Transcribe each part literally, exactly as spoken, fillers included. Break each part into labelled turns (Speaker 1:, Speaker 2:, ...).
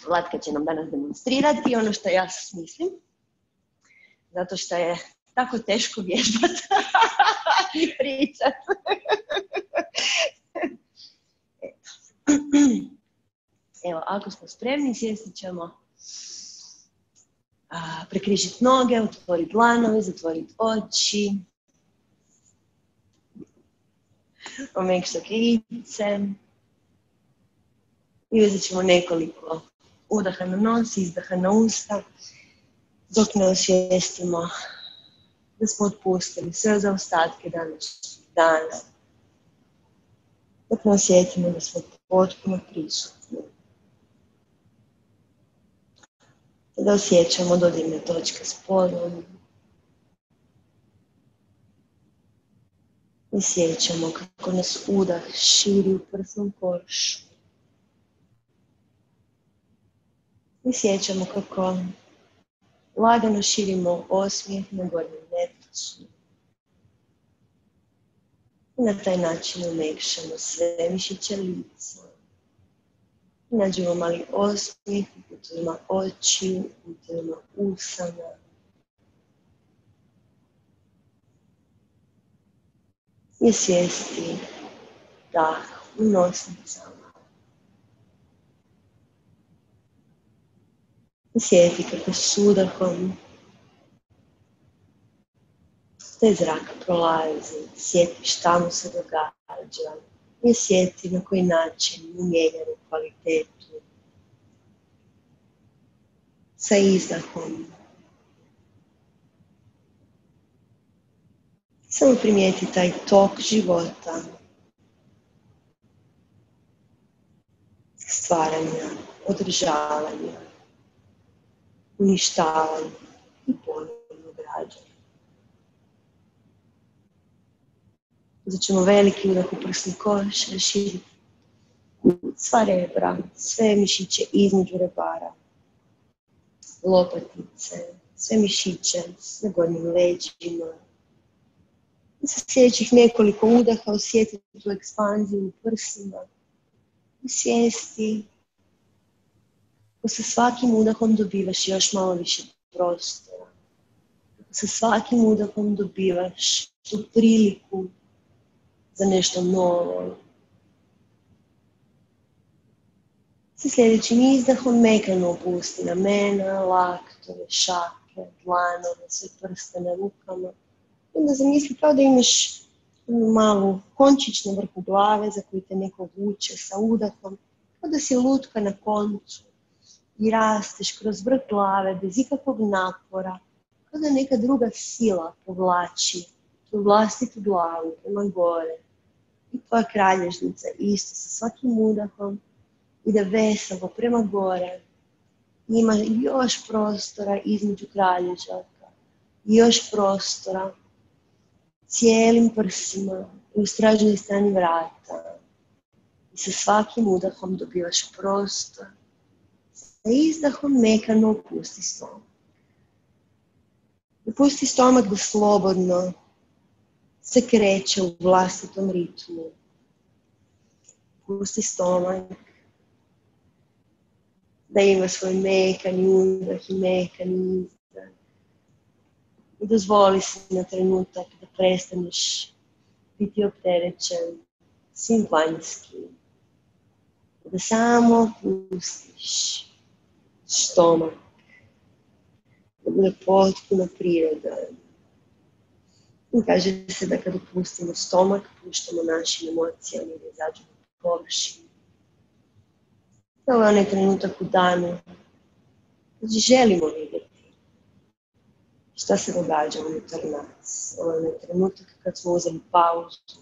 Speaker 1: Vlatka će nam danas demonstrirati ono što ja smislim, zato što je tako teško vježbati i pričati. Evo, ako smo spremni, sjesti ćemo, a, prekrižiti noge, otvoriti dlanove, zatvoriti oči, omekšati lice i uzet ćemo nekoliko udaha na nos, izdaha na usta, dok ne osvijestimo da smo otpustili sve zaostatke današnjeg dana, dok ne osjetimo da smo potpuno prisutni. Da osjećamo dodirne točke s podom. Osjećamo kako nas udah širi u prsnom košu. Osjećamo kako lagano širimo osmijeh na gornjem retusu. I na taj način umekšamo sve mišiće lica. Nađemo mali osmijeh u putovima očiju, u putovima usana. I svijesti dah u nosnicama. Osjeti kako s udahom te zraka prolazi, sjeti šta mu se događa i osjeti na koji način mu mijenjaju kvalitetu. Sa izdahom samo primijeti taj tok života, stvaranja, održavanja, uništavanja i ponovnog rađanja. Uzet ćemo veliki udah u prsni koš, raširiti sva rebra, sve mišiće između rebara, lopatice, sve mišiće na gornjim leđima. I sa sljedećih nekoliko udaha osjetiti tu ekspanziju u prsima i svijesti kako sa svakim udahom dobivaš još malo više prostora. Kako sa svakim udahom dobivaš tu priliku za nešto novo. Sa sljedećim izdahom mekano opusti ramena, laktove, šake, dlanove, sve prste na rukama. I onda zamisli kao da imaš malu končić na vrhu glave za koju te neko vuče sa udahom, kao da si lutka na koncu i rasteš kroz vrh glave bez ikakvog napora, kao da neka druga sila povlači tu vlastitu glavu prema gore. I tvoja kralježnica isto sa svakim udahom ide veselo prema gore. Ima još prostora između kralježaka, još prostora cijelim prsima i u stražnoj strani vrata. I sa svakim udahom dobivaš prostor. Sa izdahom mekano opusti stomak. Opusti stomak da slobodno se kreće u vlastitom ritmu. Pusti stomak da ima svoj mekani udah i mekani izdah. I dozvoli si na trenutak da prestaneš biti opterećen svim vanjskim. Da samo pustiš stomak. Da bude potpuno prirodan. I kaže se da kad opustimo stomak, puštamo našim emocijama da izađu na površinu. Ovo je onaj trenutak u danu kad želimo vidjeti šta se događa unutar nas. Ovo je onaj trenutak kad smo uzeli pauzu.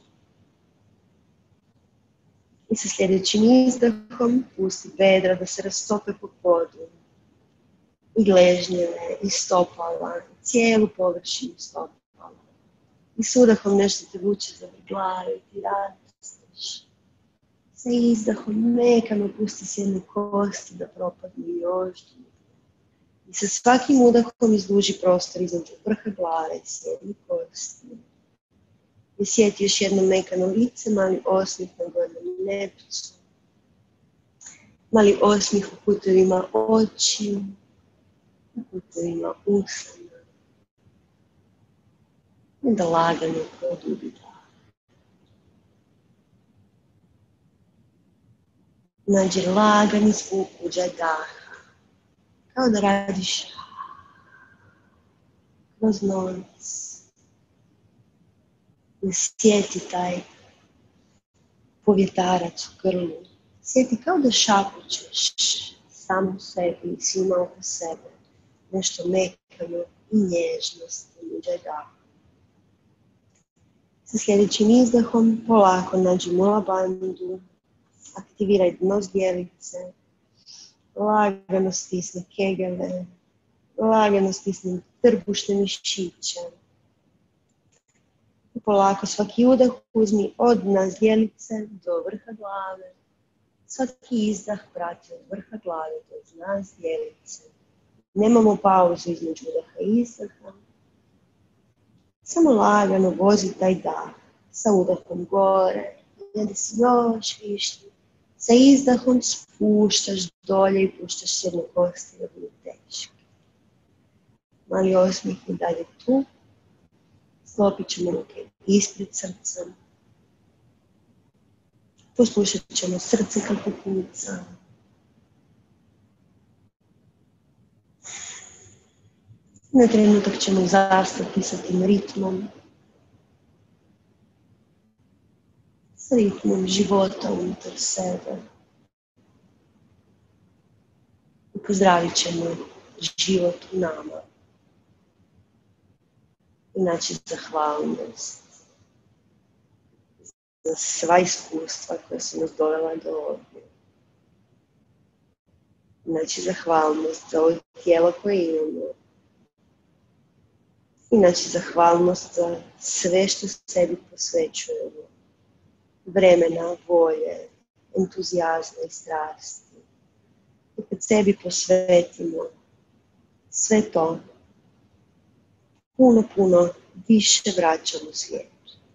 Speaker 1: I sa sljedećim izdahom pusti bedra da se rastope po podu. I gležnjeve, i stopala, i cijelu površinu stopala. I s udahom nešto te vuče za vrh glave i ti rasteš. Sa izdahom mekano pusti s jedne kosti da propadne još dublje. I sa svakim udahom izduži prostor između vrha glave i srednje kosti. I sjeti još jedno mekano lice, mali osmijeh na gornjem nepcu. Mali osmih u putovima oči, u putovima usana. I da lagano produbi dah. Nađi lagani zvuk uđa daha. Kao da radiš kroz nos. I sjeti taj povjetarac u grlu. Sjeti kao da šapućeš sam u sebi i svima oko sebe. Nešto mekano i nježnost uđa daha. Sa sljedećim izdahom polako nađi mula bandhu. Aktiviraj dno zdjelice, lagano stisni kegele, lagano stisni trbušne mišiće. I polako svaki udah uzmi od dna zdjelice do vrha glave. Svaki izdah prati od vrha glave do dna zdjelice. Nemamo pauzu između udaha i izdaha. Samo lagano vozi taj dah sa udahom gore, jedi si još više. Sa izdahom spuštaš dolje i puštaš sjedne kosti da budu teške. Mali osmih i dalje tu. Sklopit ćemo ruke ispred srca. Poslušat ćemo srce kako kuca. Na trenutak ćemo zastati sa tim ritmom. S ritmom života unutar sebe. I pozdravit ćemo život u nama. I naći zahvalnost za sva iskustva koja su nas dovela do ovdje. Znači zahvalnost za ovo tijelo koje imamo. I znači zahvalnost za sve što sebi posvećujemo. Vremena, volje, entuzijazma i strasti. I kad sebi posvetimo sve to, puno, puno više vraćamo svijetu.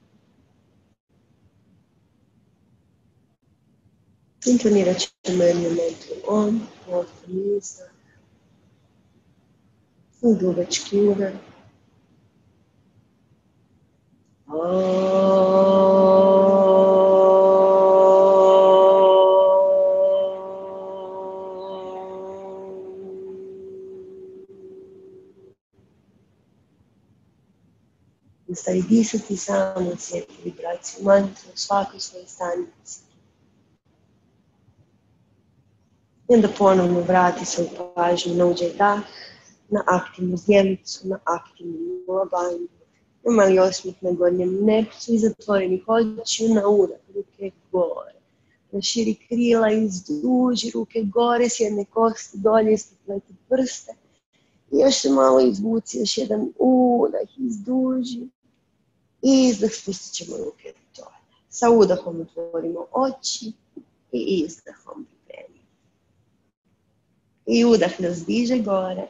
Speaker 1: Intonirat ćemo jednu mantru om, potpuno izdah. I dugački udar. Nastavi disati, samo osjeti vibraciju mantra u svakoj svojoj stanici. I onda ponovno vrati se u pažnju na uđaj dah, na aktivnu zdjelicu, na aktivnu mula bandhu, na mali osmih na gornjem nepcu i zatvorenih očiju na udah, ruke gore. Raširi krila, izduži ruke gore, sjedne kosti dolje, ispopleti prste. I još se malo izvuci, još jedan udah, izduži. I izdah, spustit ćemo ruke dolje. Sa udahom otvorimo oči i izdahom pripremimo. I udah nas diže gore.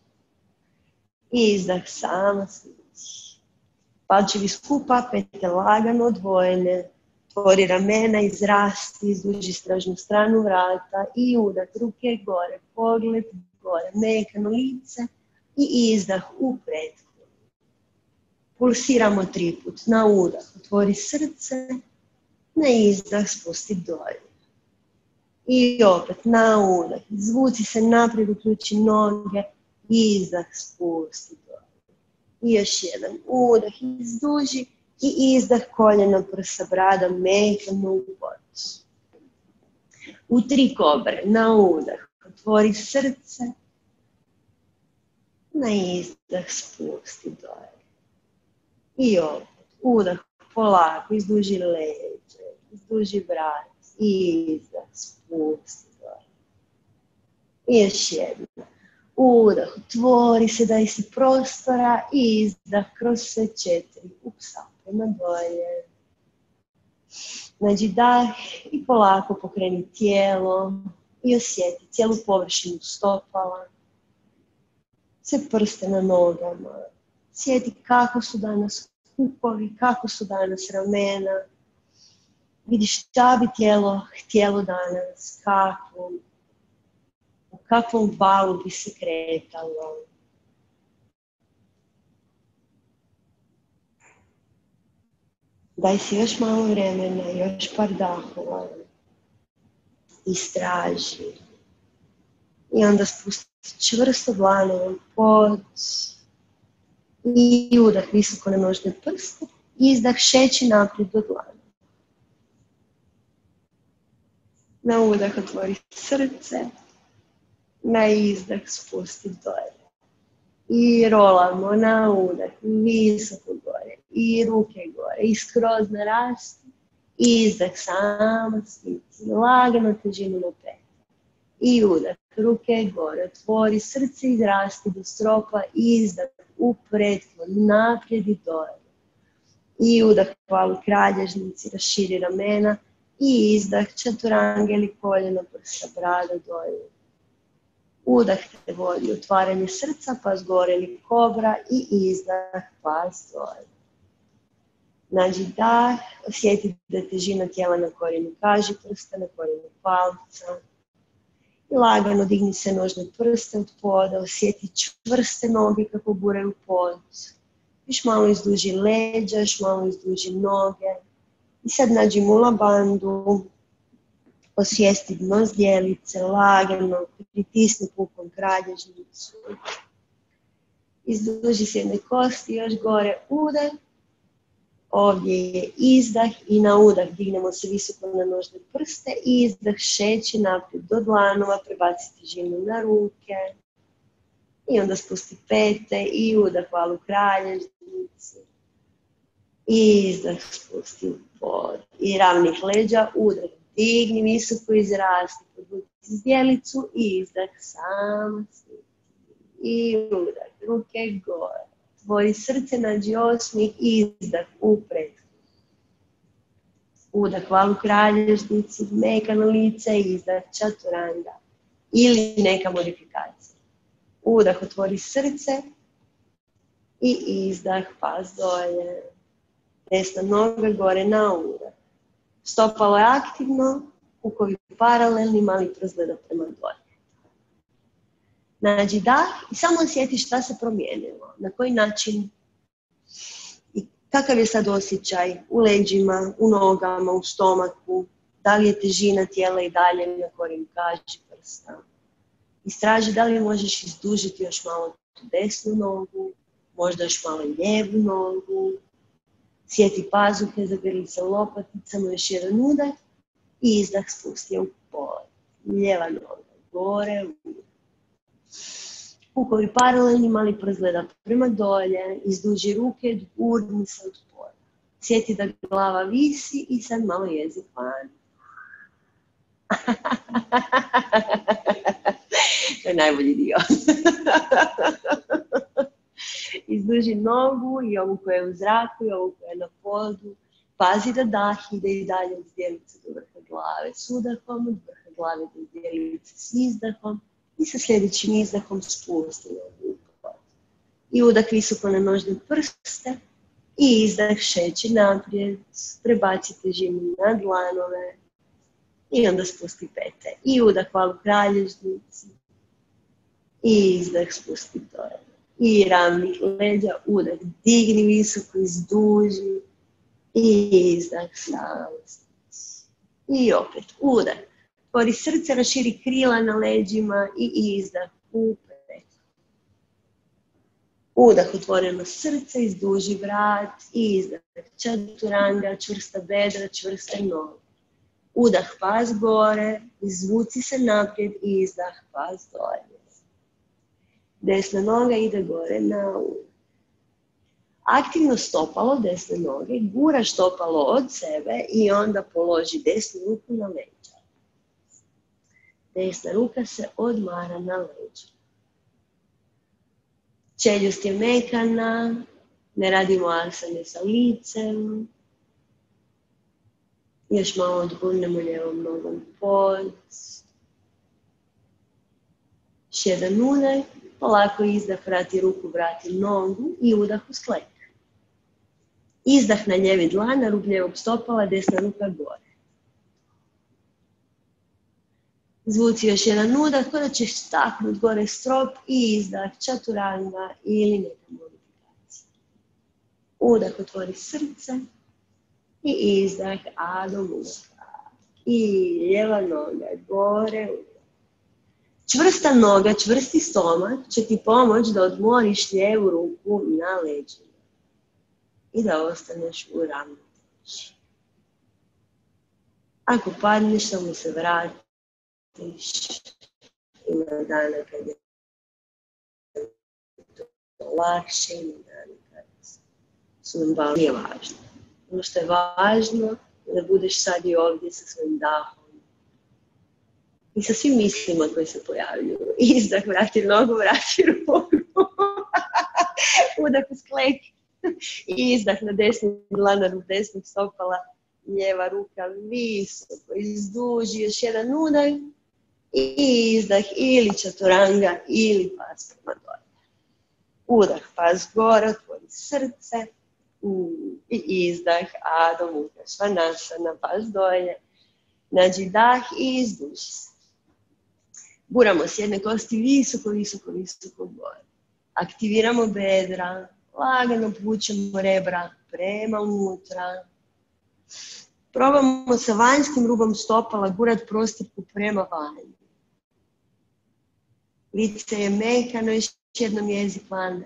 Speaker 1: I izdah samo sliči. Palčevi skupa, pete lagano odvojene. Tvori ramena, izrasti, izduži stražnu stranu vrata. I udah, ruke gore, pogled gore, mekano lice. I izdah u prethodnu. Pulsiramo tri put. Na udah otvori srce, na izdah spusti dolje. I opet na udah, izvuci se naprijed, uključi noge, izdah spusti dolje. I još jedan udah, izduži i izdah koljeno, prsa, brada, mekano u podu. U tri kobre, na udah, otvori srce, na izdah spusti dolje. I opet, udah polako, izduži leđe, izduži vrat, izdah, spusti dolje. I još jedna. Udah, otvori se, daj si prostora i izdah kroz sve četiri upsa prema dolje. Nađi dah i polako pokreni tijelo i osjeti cijelu površinu stopala, sve prste na nogama. Sjeti kako su danas kupovi, kako su danas ramena. Vidi šta bi tijelo htjelo danas, kako kakvom valu bi se kretalo. Daj si još malo vremena, još par dahova. Istraži. I onda spusti čvrsto dlanom u pod. I udah visoko na nožne prste. Izdah šeći naprijed do dlana. Na udah otvori srce. Na izdah spusti dolje. I rolamo na udah visoko gore. I ruke gore. I skroz narasti. Izdah samo stici. Lagano težinu na pet. I udah. Ruke gore. Otvori srce, izrasti do stropa. Izdah u pretklon. Naprijed i dolje. I udah hvalu kralježnici. Raširi ramena. I izdah čaturanga ili koljena prsa, brada dolje. Udah te vodi otvaranje srca, pas gore ili kobra i izdah, pas dolje. Nađi dah, osjeti da je težina tijela na korijenu kaži prsta, na korijenu palca. I lagano digni se nožne prste od poda, osjeti čvrste noge kako buraju pod. Još malo izduži leđa, još malo izduži noge. I sad nađi mula bandu, osvijesti dno zdjelice, lagano, pritisni pukom kralježnicu. Izduži se jedne kosti, još gore udah. Ovdje je izdah i na udah dignemo se visoko na nožne prste. Izdah šeći naprijed do dlanova, prebaci težinu na ruke. I onda spusti pete i udah hvalu kralježnici. Izdah spusti u pod. I ravnih leđa, udah digni visoko, izrasti, podvuci zdjelicu, izdah samo stići. I udah, ruke gore. Tvori srce, nađi osmih, izdah u pretklon. Udah hvalu kralježnici, mekano lice, izdah čaturanga. Ili neka modifikacija. Udah otvori srce i izdah pas dolje. Desna noga gore na udah. Stopalo je aktivno, kukovi paralelni, mali prst gleda prema dolje. Nađi dah i samo osjeti šta se promijenilo, na koji način i kakav je sad osjećaj u leđima, u nogama, u stomaku, da li je težina tijela i dalje na korijenu kaži prsta. Istraži da li možeš izdužiti još malo tu desnu nogu, možda još malo lijevu nogu. Sjeti pazuhe, zagrli se lopaticama, još jedan udah i izdah spusti u pod. Lijeva noga, gore, udah. Kukovi paralelni, mali prst gleda prema dolje, izduži ruke, gurni se od poda. Sjeti da glava visi i sad malo jezik van. To je najbolji dio. Izduži nogu i ovu koja je u zraku i ovu koja je na podu. Pazi da dah ide i dalje od zdjelice do vrha glave s udahom, od vrha glave do zdjelice s izdahom i sa sljedećim izdahom spusti nogu u pod. I udah visoko na nožne prste i izdah šeći naprijed, prebaci težinu na dlanove i onda spusti pete. I udah hvalu kralježnici i izdah spusti dolje. I ravnih leđa, udah digni visoko, izduži i izdah samo stići. I opet udah. Otvori srce, raširi krila na leđima i izdah u pretklon. Udah, otvoreno srce, izduži vrat i izdah čaturanga, čvrsta bedra, čvrste noge. Udah, pas gore, izvuci se naprijed i izdah, pas dolje. Desna noga ide gore na udah. Aktivno stopalo desne noge, gura stopalo od sebe i onda položi desnu ruku na leđa. Desna ruka se odmara na leđa. Čeljust je mekana, ne radimo asane sa licem. Još malo odgurnemo lijevom nogom pod. Još jedan udah. Polako izdah, vrati ruku, vrati nogu i udah u sklep. Izdah na lijevi dlan, na rub lijevog stopala, desna ruka gore. Izvuci još jedan udah, kada ćeš staknut gore strop i izdah čaturanga ili neka modifikacija. Udah otvori srce i izdah Adho Mukha. I lijeva noga gore. Čvrsta noga, čvrsti stomak će ti pomoći da odmoriš lijevu ruku na leđima i da ostaneš u ravnoteži. Ako padneš, samo se vratiš. Ima dana kad je to lakše, ima dana kad su nam bali. Nije važno. Ono što je važno je da budeš sad i ovdje sa svojim dahom i sa svim mislima koji se pojavljuju. Izdah, vrati nogu, vrati ruku. Udah u skleki. Izdah na desni dlanar desnog stopala. Lijeva ruka visoko, izduži, još jedan udah i izdah ili čaturanga ili pas prema dolje. Udah, pas gore, otvori srce i izdah Adho Mukha Svanasana, pas dolje. Nađi dah i izduži se. Buramo s jedne kosti visoko, visoko, visoko gore. Aktiviramo bedra, lagano pućemo rebra prema unutra. Probamo sa vanjskim rubom stopala gurat prostirku prema vanju. Lice je mekano, još jednom jezik van.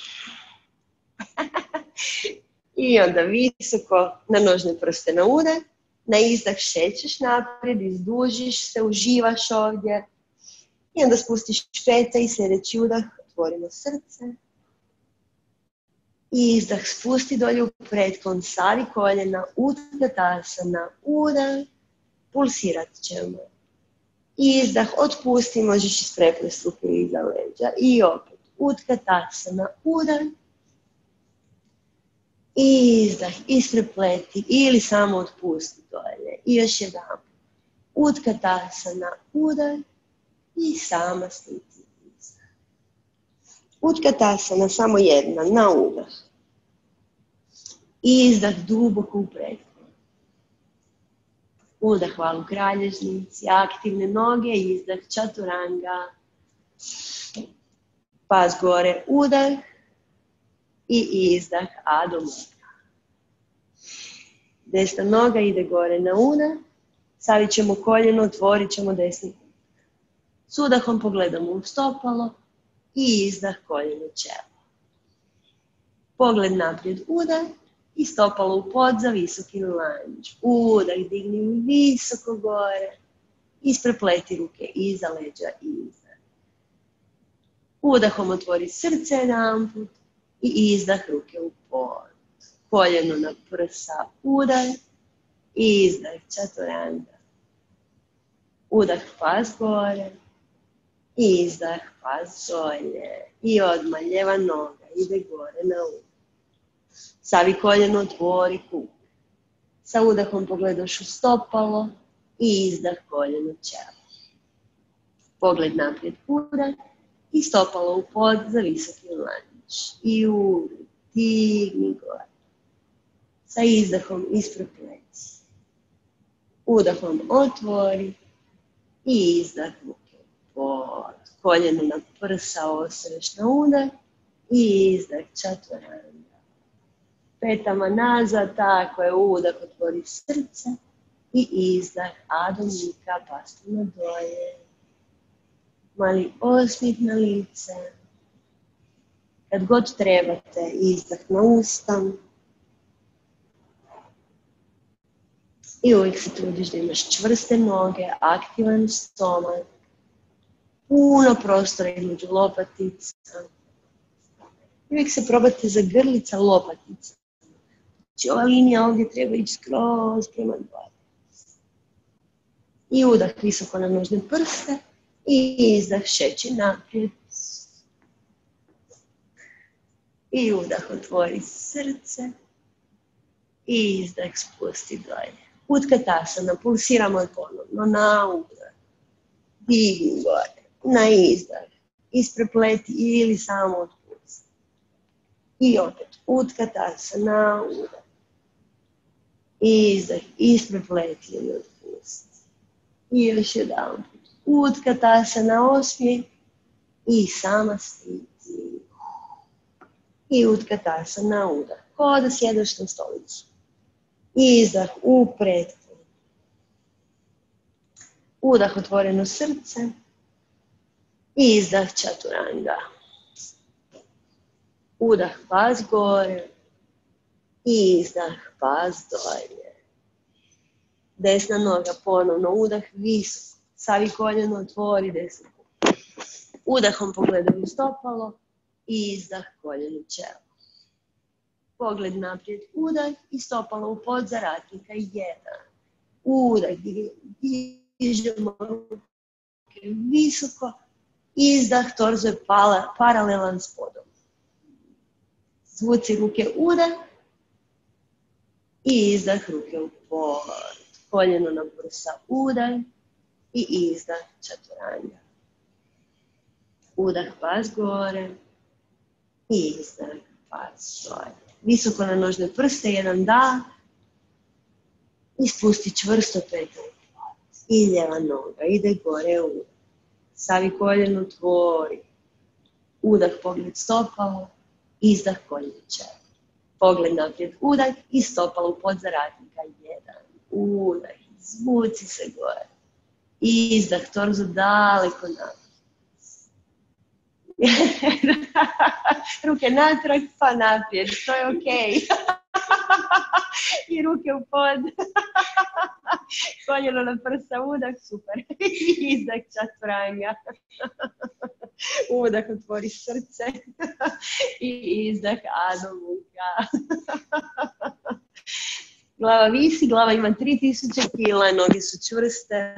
Speaker 1: I onda visoko na nožne prste na udah. Na izdah šećeš naprijed, izdužiš se, uživaš ovdje. I onda spustiš pete i sljedeći udah, otvorimo srce. I izdah spusti dolje u pretklon, stavi koljena, Utkatasana, udah, pulsirat ćemo. Izdah, otpusti, možeš ispreplesti ruke iza leđa. I opet, Utkatasana, udah. Izdah, isprepleti ili samo otpusti dolje. I još jedan. Utkatasana, udah. I sama sliti izdah. Utkatasana, samo jedna, na udah. Izdah duboko u pretklon. Udah hvalu kralježnici, aktivne noge, izdah čaturanga. Pas gore, udah. I izdah Adho Mukha. Desna noga ide gore na udah. Stavit ćemo koljeno, otvorit ćemo desni kut. S udahom pogledamo u stopalo i izdah koljeno čelo. Pogled naprijed udah i stopalo u pod za visoki lanč. Udah, digni visoko gore. Isprepleti ruke iza leđa i iza. Udahom otvori srce jedanput. I izdah ruke u pod. Koljeno na prsa, udah. I izdah čaturanga. Udah, pas gore. I izdah, pas dolje. I odmah lijeva noga ide gore na udah. Stavi koljeno, otvori kuk. Sa udahom pogledaš u stopalo. I izdah koljeno čelo. Pogled naprijed udah. I stopalo u pod za visoki lanč. I uvijek, digni gore. Sa izdahom isprepleti. Udahom otvori. I izdah ruke pod. Koljeno na prsa osreš na udah. I izdah čaturanga. Petama nazad, tako je, udah otvori srce. I izdah Adho Mukha, pas prema dolje. Mali osmih na lice. Kad god trebate, izdah na usta. I uvijek se trudiš da imaš čvrste noge, aktivan stomak. Puno prostora između lopatica. I uvijek se probate zagrlit lopatica. Znači ova linija ovdje treba ići skroz prema dolje. I udah visoko na nožne prste. I izdah šeći naprijed. I udah otvori srce. I izdah spusti dolje. Utkatasana, pulsiramo je ponovno na udah. Digni gore. Na izdah. Isprepleti ili samo otpusti. I opet Utkatasana na udah. Izdah, isprepleti ili otpusti. I još jedan put. Utkatasana, osmijeh i samastiti. I Utkatasana, udah. Ko da sjedeš na stolicu. Izdah u pretklon. Udah otvoreno srce. Izdah Chaturanga. Udah pas gore. Izdah pas dolje. Desna noga ponovno. Udah visoko. Stavi koljeno, otvori desnu. Udahom pogledaj u stopalo. Izdah koljeno čelo. Pogled naprijed, udah i stopalo u pod zaratnika. Jedan. Udah, dižemo ruke visoko. Izdah, torzo je paralelan s podom. Zvuci ruke udah. I izdah ruke u pod. Koljeno na prsa udah. I izdah Chaturanga. Udah pas gore. I izdah pas dolje. Visoko na nožne prste, jedan dah. I spusti čvrsto petu. I lijeva noga ide gore u. Stavi koljeno, otvori. Udah, pogled stopalo. Izdah, koljeno čelo. Pogled naprijed, udah i stopalo u pod zaratnika. Jedan. Udah. Zvuci se gore. Izdah, torzo daleko naprijed. Ruke natrag pa naprijed, to je okej. I ruke u pod. Koljeno na prsa, udah, super. Izdah Chaturanga. Udah, otvori srce. I izdah Adho Mukha. Glava visi, glava ima tri tisuće kila, noge su čvrste.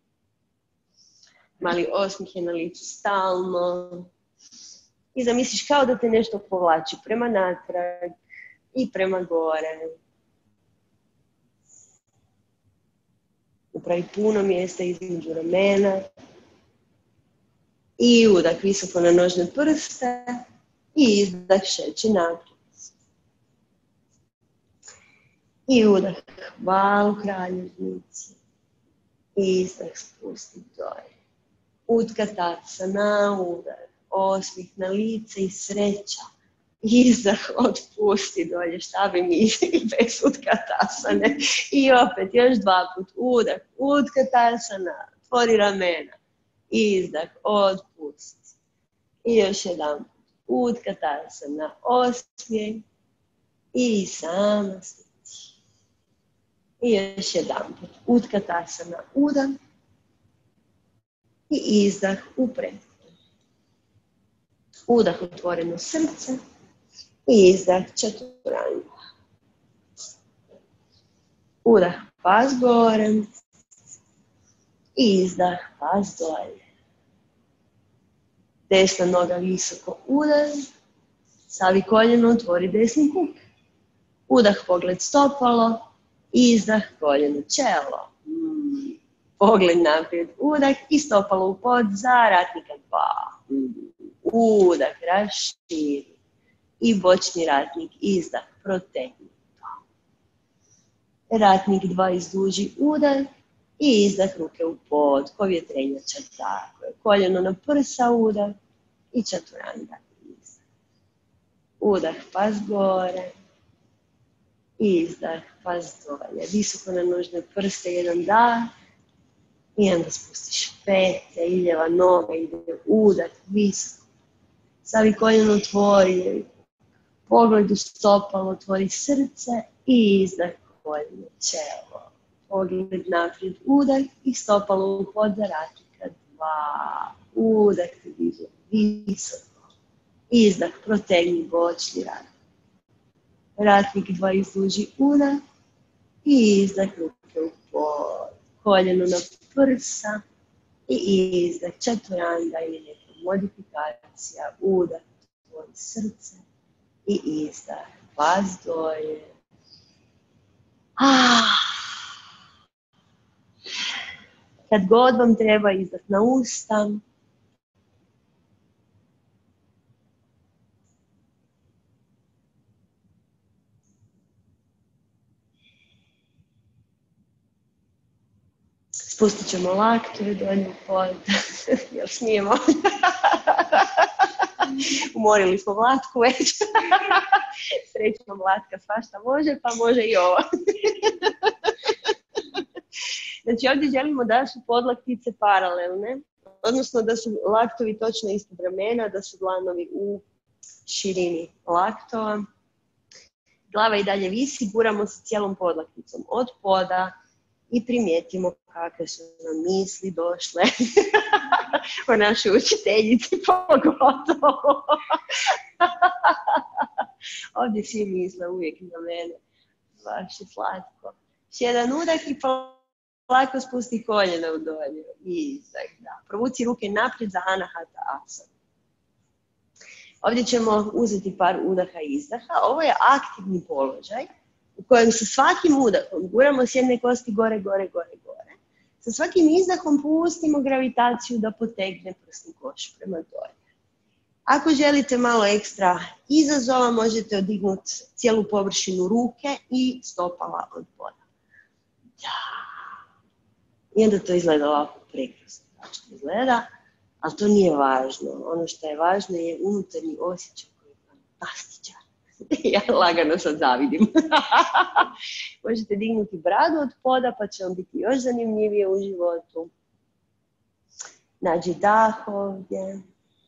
Speaker 1: Mali osmijeh je na licu stalno. I zamisliš kao da te nešto povlači prema natrag i prema gore. Upravi puno mjesta između ramena. I udah visoko na nožne prste. I izdah šeći naprijed. I udah val u kraljevnici. I izdah spusti dolje. Utkatasana, udah. Osmih na lice i sreća. Izdah otpusti dolje. Šta bi mi bez Utkatasane. I opet još dva put. Udah. Utkatasana. Otvori ramena. Izdah. Otpusti. I još jedan put. Utkatasana. Osmijeh. I samastiti. I još jedan put. Utkatasana. Udah. I izdah u pretklon. Udah otvoreno srce. I izdah Chaturanga. Udah pas gore. I izdah pas dolje. Desna noga visoko udah. Stavi koljeno, otvori desni kuk. Udah pogled stopalo. Izdah koljeno čelo. Mm. Pogled naprijed, udah i stopalo u pod zaratnika dva. Mm. Udah, raširi. I bočni ratnik, izdah, protegni. Ratnik dva izduži, udah. I izdah ruke u pod, ko vjetrenjača, tako je. Koljeno na prsa, udah. I Chaturanga, izdah. Udah, pas gore. Izdah, pas dolje. Visoko na nožne prste, jedan dah. I onda spustiš pete, i lijeva noga ide udah, visoko. Stavi koljeno, otvori. Pogled u stopalo, otvori srce. I izdah koljeno čelo. Pogled naprijed, udah. I stopalo u pod zaratnika dva. Udah te diže visoko. Izdah, protegni bočni ratnik. Ratnik dva izduži, udah. I izdah ruke u pod. Koljeno na prsa. I izdah Chaturanga ili neka modifikacija. Udah, otvori srce. I izdah, pas dolje. Ah. Kad god vam treba, izdah na usta. Spustit ćemo laktove dolje u pod. Jel smijemo? Umorili smo Vlatku već. Srećno Vlatka svašta može, pa može i ovo. Znači ovdje želimo da su podlaktice paralelne, odnosno da su laktovi točno ispod ramena, da su dlanovi u širini laktova. Glava i dalje visi, guramo se cijelom podlakticom od poda i primijetimo kakve su nam misli došle o našoj učiteljici pogotovo. Ovdje svi misle uvijek na mene. Baš je slatko. Još jedan udah i polako spusti koljena u dolje. Izdah, da. Provuci ruke naprijed za Anahata Asana. Ovdje ćemo uzeti par udaha i izdaha. Ovo je aktivni položaj u kojem sa svakim udahom guramo s jedne kosti gore, gore, gore, gore. Sa svakim izdahom pustimo gravitaciju da potegne prsni koš prema dolje. Ako želite malo ekstra izazova, možete odignuti cijelu površinu ruke i stopala od poda. I onda to izgleda ovako prekrasno. Znači izgleda, ali to nije važno. Ono što je važno je unutarnji osjećaj koji je fantastičan. Ja lagano sad zavidim. Možete dignuti bradu od poda pa će vam biti još zanimljivije u životu. Nađi dah ovdje.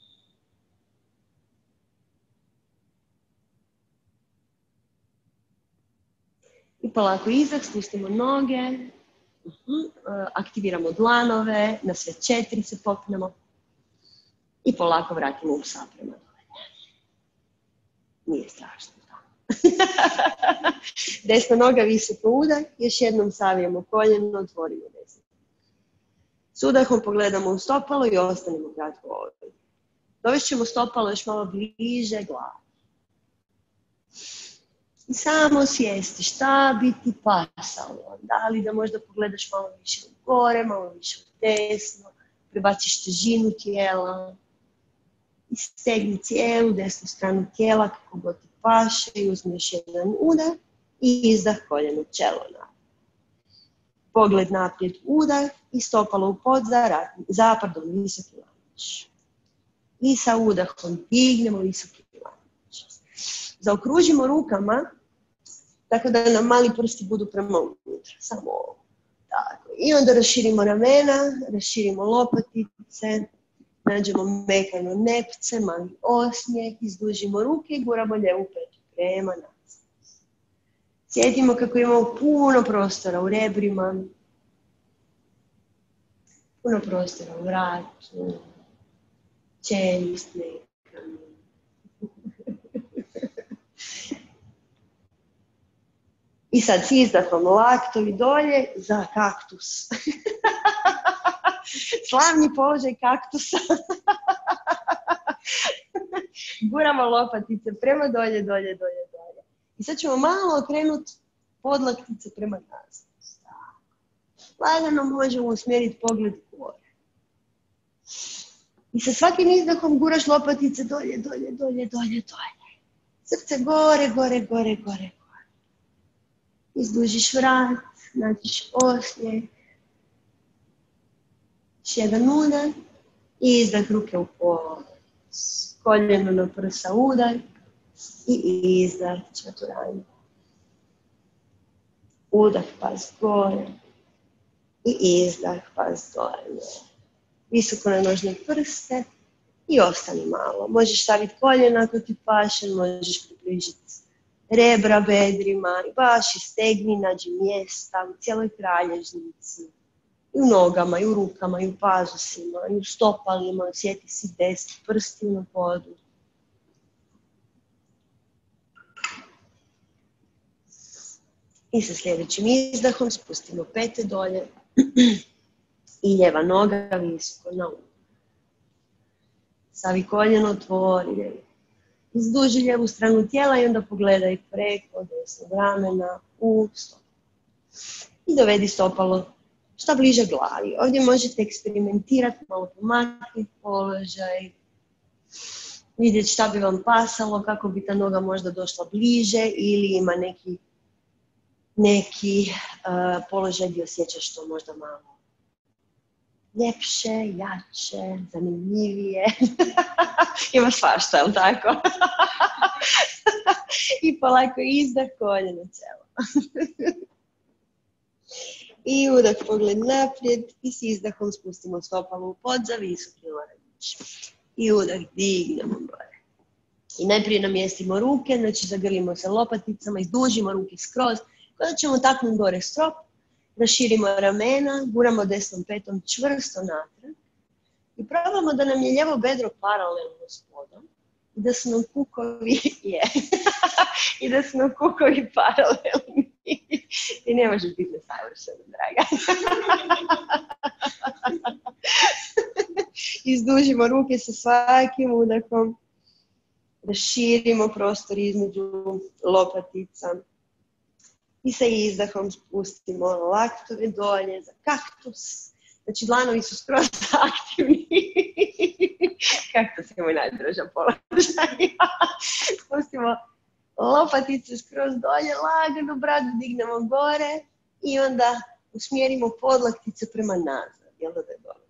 Speaker 1: I polako izdah, spustimo noge. Uh-huh. Aktiviramo dlanove, na sve četiri se popnemo. I polako vratimo u psa prema dolje. Nije strašno. Desna noga visoko udah, još jednom savijemo koljeno, otvorimo desno. S udahom pogledamo u stopalo i ostanemo kratko ovdje. Dovest ćemo stopalo još malo bliže glavi. I samo sjesti šta bi ti pasalo. Da li da možda pogledaš malo više u gore, malo više u desno, prebaciš težinu tijela. I stegni cijelu desnu stranu tijela kako god ti paše i uzmeš jedan udah i izdah koljeno čelo naprijed. Pogled naprijed udah i stopalo u pod za, za pardon, visoki lanč. I sa udahom dignemo visoki lanč. Zaokružimo rukama tako da nam mali prsti budu prema unutra. Samo ovo. Tako. I onda raširimo ramena, raširimo lopatice. Nađemo mekano nepce, mali osmijeh, izdužimo ruke i guramo lijevu petu prema nas. Sjetimo kako imamo puno prostora u rebrima, puno prostora u vratu, čeljust mekano. I sad s izdahom laktovi dolje za kaktus. Slavni položaj kaktusa. Guramo lopatice prema dolje, dolje, dolje, dolje. I sad ćemo malo okrenuti podlaktice prema nas. Lagano možemo usmjeriti pogled gore. I sa svakim izdahom guraš lopatice dolje, dolje, dolje, dolje, dolje. Srce gore, gore, gore, gore, gore. Izdužiš vrat, nađeš osmijeh. Još jedan udah i izdah ruke u pod. Koljeno na prsa udah i izdah čaturanga. Udah pas gore i izdah pas dole. Visoko na nožne prste i ostani malo. Možeš staviti koljena ako ti paše, možeš približiti rebra bedrima i baš istegni, nađi mjesta u cijeloj kralježnici. I u nogama, i u rukama, i u pazusima, i u stopalima, osjeti si desni prsti na podu. I sa sljedećim izdahom spustimo pete dolje i lijeva noga visoko na umu. Stavi koljeno, otvori, izduži lijevu stranu tijela i onda pogledaj preko desnog ramena u stopalo. I dovedi stopalo što bliže glavi. Ovdje možete eksperimentirati, malo pomaknuti položaj, vidjeti šta bi vam pasalo, kako bi ta noga možda došla bliže ili ima neki, neki uh, položaj gdje osjećaš to možda malo ljepše, jače, zanimljivije. Ima svašta, je li tako? I polako izdah, koljeno čelo. I udah, pogled naprijed i s izdahom spustimo stopalo u pod za visoki lavić. I udah, dignemo gore. I najprije namjestimo ruke, znači zagrlimo se lopaticama, izdužimo ruke skroz. Kada ćemo taknuti gore strop, raširimo ramena, guramo desnom petom čvrsto natrag i probamo da nam je lijevo bedro paralelno s podom i da su nam kukovi, je, i da su nam kukovi paralelni. Ti ne možeš biti nesavršena, draga. Izdužimo ruke sa svakim udahom, raširimo prostor između lopatica. I sa izdahom spustimo laktove dolje za kaktus. Znači, dlanovi su skroz aktivni. Kaktus je moj najdraža položaj. Spustimo lopatice skroz dolje, lagano, bradu dignemo gore i onda usmjerimo podlaktice prema nazad. Jel da je dobro?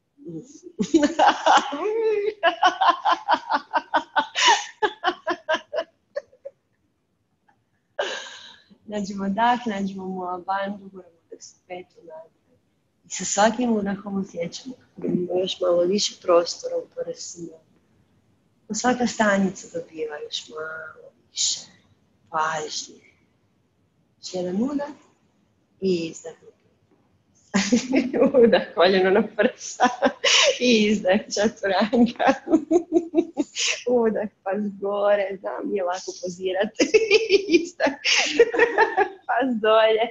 Speaker 1: Nađemo dah, nađemo moja bandu, guramo da se petu nađemo. I sa svakim udahom osjećamo kako imamo još malo više prostora u prsima. Svaka stanica dobiva još malo više pažnje. Još jedan udah i izdah. Udah, koljeno na prsa. I izdah, čaturanka. Udah, pas gore, znam, nije lako pozirati. Izdah, pas dolje.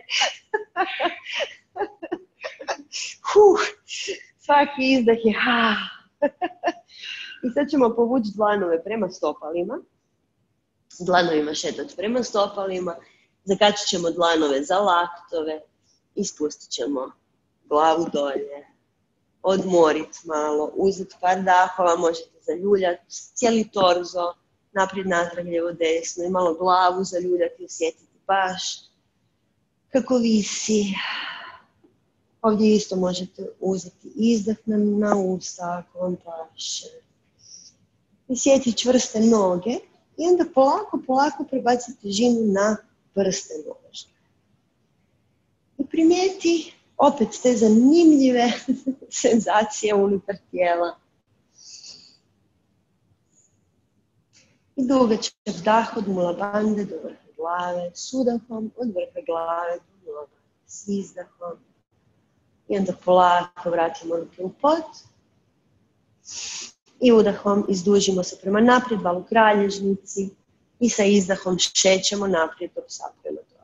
Speaker 1: Huh, svaki izdah je ha. I sad ćemo povući dlanove prema stopalima. Dlanovima šetati prema stopalima. Zakačit ćemo dlanove za laktove. I spustit ćemo glavu dolje. Odmorit malo, uzeti par dahova, možete zaljuljati cijeli torzo, naprijed, natrag, lijevo, desno i malo glavu zaljuljati i osjetiti baš kako visi. Ovdje isto možete uzeti izdah na, na usta ako vam paše. I sjeti čvrste noge i onda polako, polako prebacite težinu na prste nožke. I primijeti opet te zanimljive senzacije unutar tijela. I dugačak dah od mula bande do vrha glave, s udahom od vrha glave do mula bande, s izdahom. I onda polako vratimo ruke u pod. I udahom izdužimo se prema naprijed, valu kralježnici. I sa izdahom šećemo naprijed dok sapremo dolje.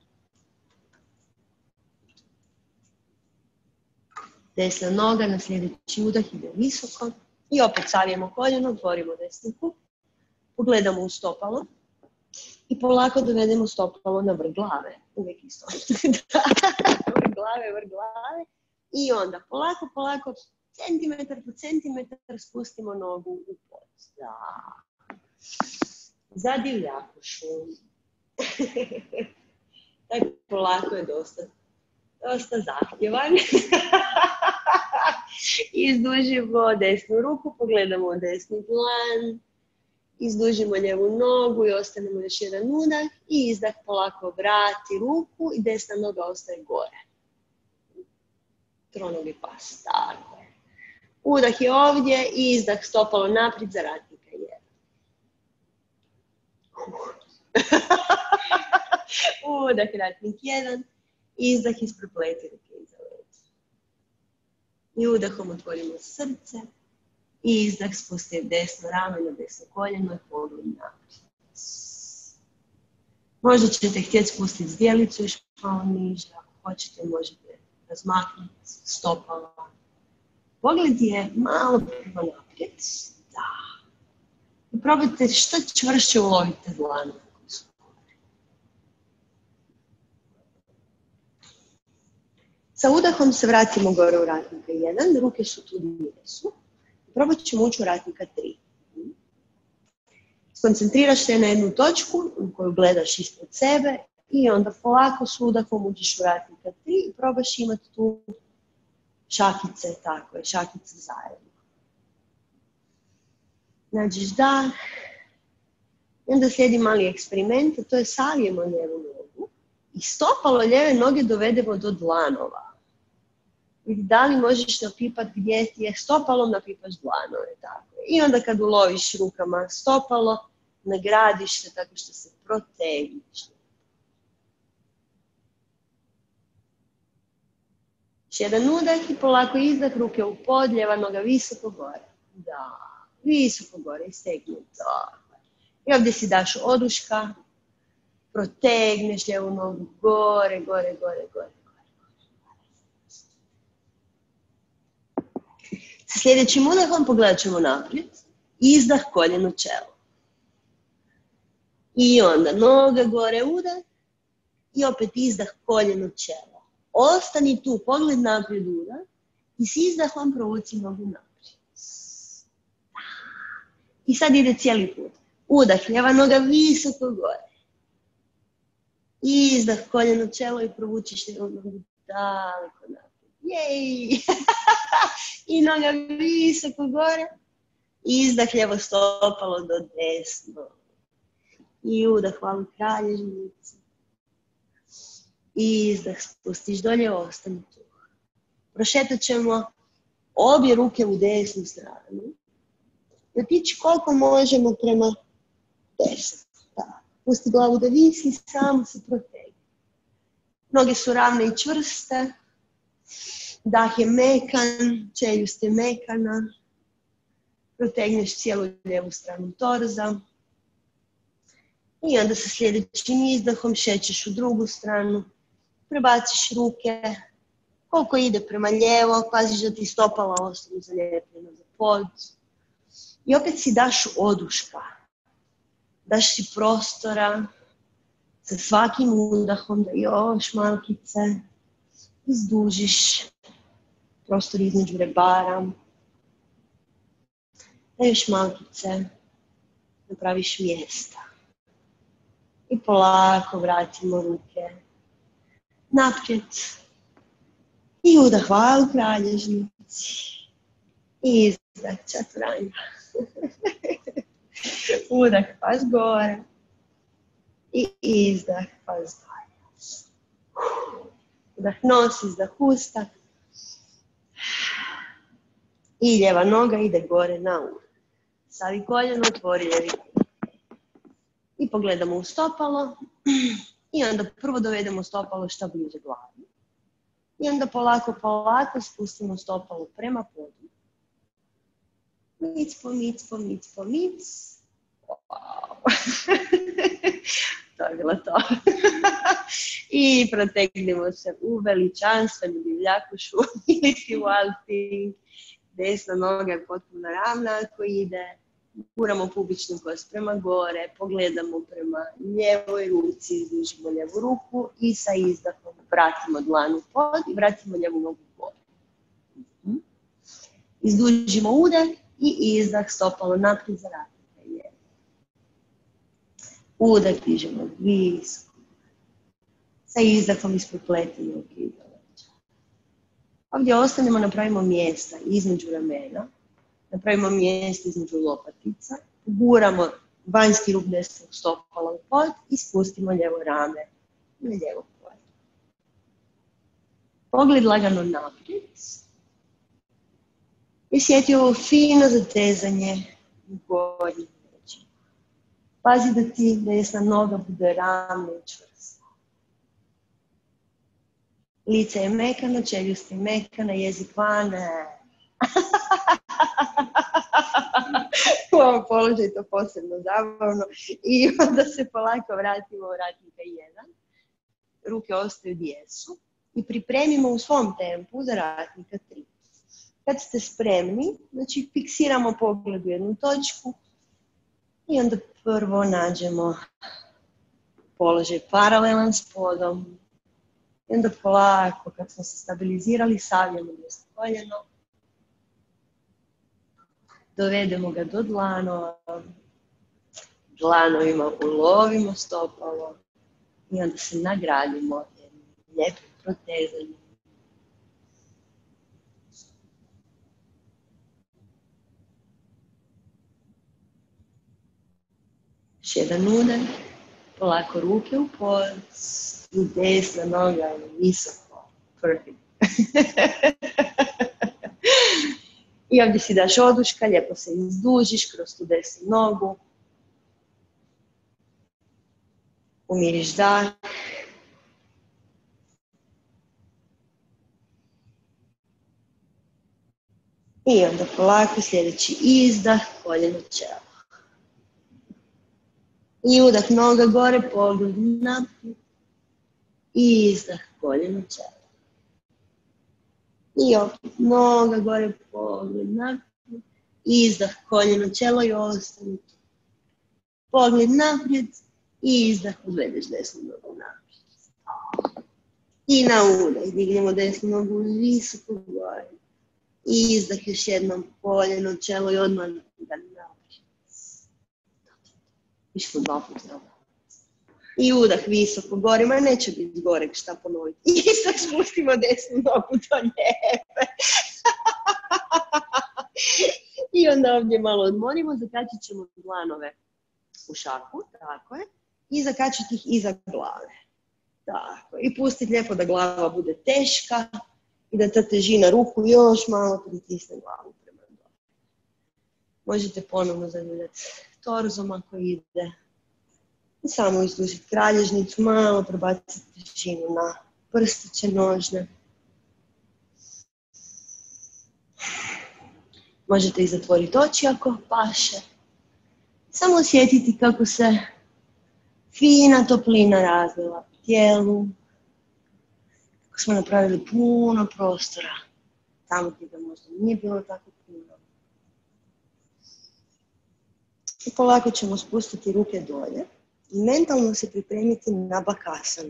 Speaker 1: Desna noga na sljedeći udah ide visoko. I opet savijemo koljeno, otvorimo desni kuk. Pogledamo u stopalo. I polako dovedemo stopalo na vrh glave. Uvijek isto. Vrh glave, vrh glave. I onda polako, polako, centimetar po centimetar spustimo nogu u pod. Da. Za divljakušu. Tako polako je dosta, dosta zahtjevan. Izdužimo desnu ruku, pogledamo u desni dlan. Izdužimo lijevu nogu i ostanemo još jedan udah. I izdah polako vrati ruku i desna noga ostaje gore. Tronogi pas, tako je. Udah je ovdje i izdah stopalo naprijed za ratnika jedan. Udah ratnik jedan, izdah isprepleti ruke iza leđa. I udahom otvorimo srce i izdah spustimo desno rameno, desno koljeno i pogled naprijed. Možda ćete htjeti spustiti zdjelicu još malo niže, ako hoćete možete razmaknuti stopala. Pogled je malo prema naprijed. Da. I probajte što čvršće ulovite dlanu. Sa udahom se vratimo gore u ratnika jedan, ruke su tu gdje su. Probat ćemo ući u ratnika tri. Skoncentriraš se na jednu točku u koju gledaš ispred sebe i onda polako s udahom uđeš u ratnika tri i probaš imati tu šakice, tako je, šakice zajedno. Nađeš dah. I onda slijedi mali eksperiment, a to je savijemo lijevu nogu i stopalo lijeve noge dovedemo do dlanova. Vidi da li možeš napipati gdje ti je stopalom, napipaš dlanove. Tako je. I onda kad uloviš rukama stopalo, nagradiš se tako što se protegneš. Još jedan udah i polako izdah, ruke u pod, lijeva noga visoko gore. Da, visoko gore, istegni to. I ovdje si daš oduška, protegneš lijevu nogu gore, gore, gore, gore. Sa sljedećim udahom pogledat ćemo naprijed. Izdah, koljeno, čelo. I onda noga gore, udah. I opet izdah, koljeno, čelo. Ostani tu, pogled naprijed, udah. I s izdahom provuci nogu naprijed. I sad ide cijeli put. Udah, lijeva noga visoko gore. Izdah, koljeno, čelo i provučiš lijevu nogu daleko naprijed. Jej! I noga visoko gore. Izdah, lijevo stopalo do desno. I udah, hvala kralježnici. Izdah, spustiš dolje, ostani tu. Prošetat ćemo obje ruke u desnu stranu. I otići koliko možemo prema desno. Pusti glavu da visi, samo se protegni. Noge su ravne i čvrste. Dah je mekan, čeljust je mekana. Protegneš cijelu lijevu stranu torza. I onda sa sljedećim izdahom šećeš u drugu stranu. Prebaciš ruke. Koliko ide prema lijevo, paziš da ti stopala ostanu zalijepljena za pod. I opet si daš oduška. Daš si prostora sa svakim udahom da još malkice izdužiš prostor između rebara. Da još malkice napraviš mjesta. I polako vratimo ruke naprijed. I udah, hvala kralježnici. I izdah, čaturanja. Udah, pas gore. I izdah, pas gore. Udah nos, izdah usta. I lijeva noga ide gore na udah. Stavi koljeno, otvori lijevi krug. I pogledamo u stopalo. I onda prvo dovedemo stopalo što bliže glavi. I onda polako, polako spustimo stopalo prema podu. Mic po mic po mic po mic. Wow. To je bilo to. I protegnemo se u veličanstvenu divljakušu ili waltzing. Desna noga je potpuno ravna ako ide. Guramo pubičnu kost prema gore, pogledamo prema lijevoj ruci, izdužimo lijevu ruku i sa izdahom vratimo dlanu pod i vratimo lijevu nogu gore. Izdužimo udah i izdah, stopalo naprijed za ratnika. Udah dižemo visoko. Sa izdahom ispod pletine ukida leđa. Ovdje ostanemo, napravimo mjesta između ramena. Napravimo mjesto između lopatica, guramo vanjski rub desnog stopala u pod i spustimo lijevo rame na lijevo polje. Pogled lagano naprijed. I sjeti ovo fino zatezanje u gornjim leđima. Pazi da ti desna noga bude ravna i čvrsta. Lice je mekano, čeljust je mekana, jezik vane. U ovom položaju to posebno zabavno. I onda se polako vratimo u ratnika jedan. Ruke ostaju gdje su. I pripremimo u svom tempu za ratnika tri. Kad ste spremni, znači fiksiramo pogled u jednu točku. I onda prvo nađemo položaj paralelan s podom. I onda polako, kad smo se stabilizirali, savijemo desno koljeno. Dovedemo ga do dlanova, dlanovima ulovimo stopalo i onda se nagradimo jednim lijepim protezanjem. jedan udar, polako ruke u pod, i desna noga visoko, perfect. I ovdje si daš oduška, lijepo se izdužiš kroz tu desnu nogu. Umiriš dah. I onda polako sljedeći izdah, koljeno čelo. I udah noga gore, pogled naprijed. I izdah, koljeno čelo. I opet noga gore, pogled naprijed. I izdah, koljeno čelo i ostani. Pogled naprijed. I izdah, odvedeš desnu nogu naprijed. I na udah, dignemo desnu nogu visoko gore. I izdah još jednom, koljeno čelo i odmah da naprijed. Išlo dva puta. I udah visoko gore, ma neće biti zgorek, šta ponoviti. I sad spustimo desnu nogu do lijeve. I onda ovdje malo odmorimo, zakačit ćemo dlanove u šaku, tako je. I zakačiti ih iza glave. Tako, i pustiti lijepo da glava bude teška i da ta težina ruku još malo pritisne glavu prema dole. Možete ponovno zaljuljati torzom ako ide. I samo izdužiti kralježnicu, malo prebaciti težinu na prstiće nožne. Možete i zatvoriti oči ako paše. Samo osjetiti kako se fina toplina razlila u tijelu. Kako smo napravili puno prostora. Tamo gdje ga možda nije bilo tako puno. I polako ćemo spustiti ruke dolje. I mentalno se pripremiti na bakasanu.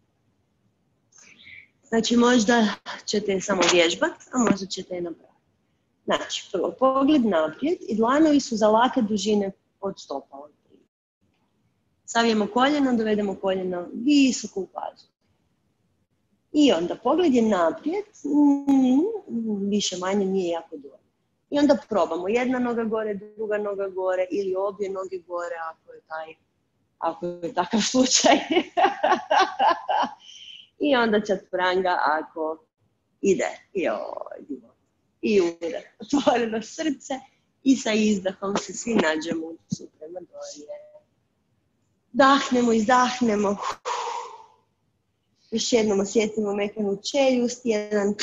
Speaker 1: Znači možda ćete je samo vježbati, a možda ćete je napraviti. Znači, prvo pogled naprijed i dlanovi su za lake dužine od stopala. Savijemo koljeno, dovedemo koljeno visoko u pazu. I onda pogled je naprijed, mm, više manje nije jako dobro. I onda probamo jedna noga gore, druga noga gore ili obje noge gore ako je taj, ako je takav slučaj. I onda čatpranga ako ide. Joj, i udah, otvoreno srce i sa izdahom se svi nađemo su prema dolje. Dahnemo, izdahnemo. Još jednom osjetimo mekanu čeljust, jedan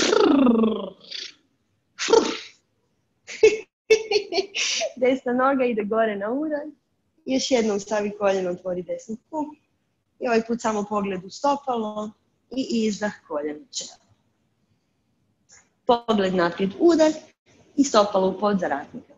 Speaker 1: desna noga ide gore na udar. Još jednom stavi koljeno, otvori desni kuk. I ovaj put samo pogled u stopalo i izdah koljeno čelo. Pogled naprijed udar i stopalo u pod za ratnika.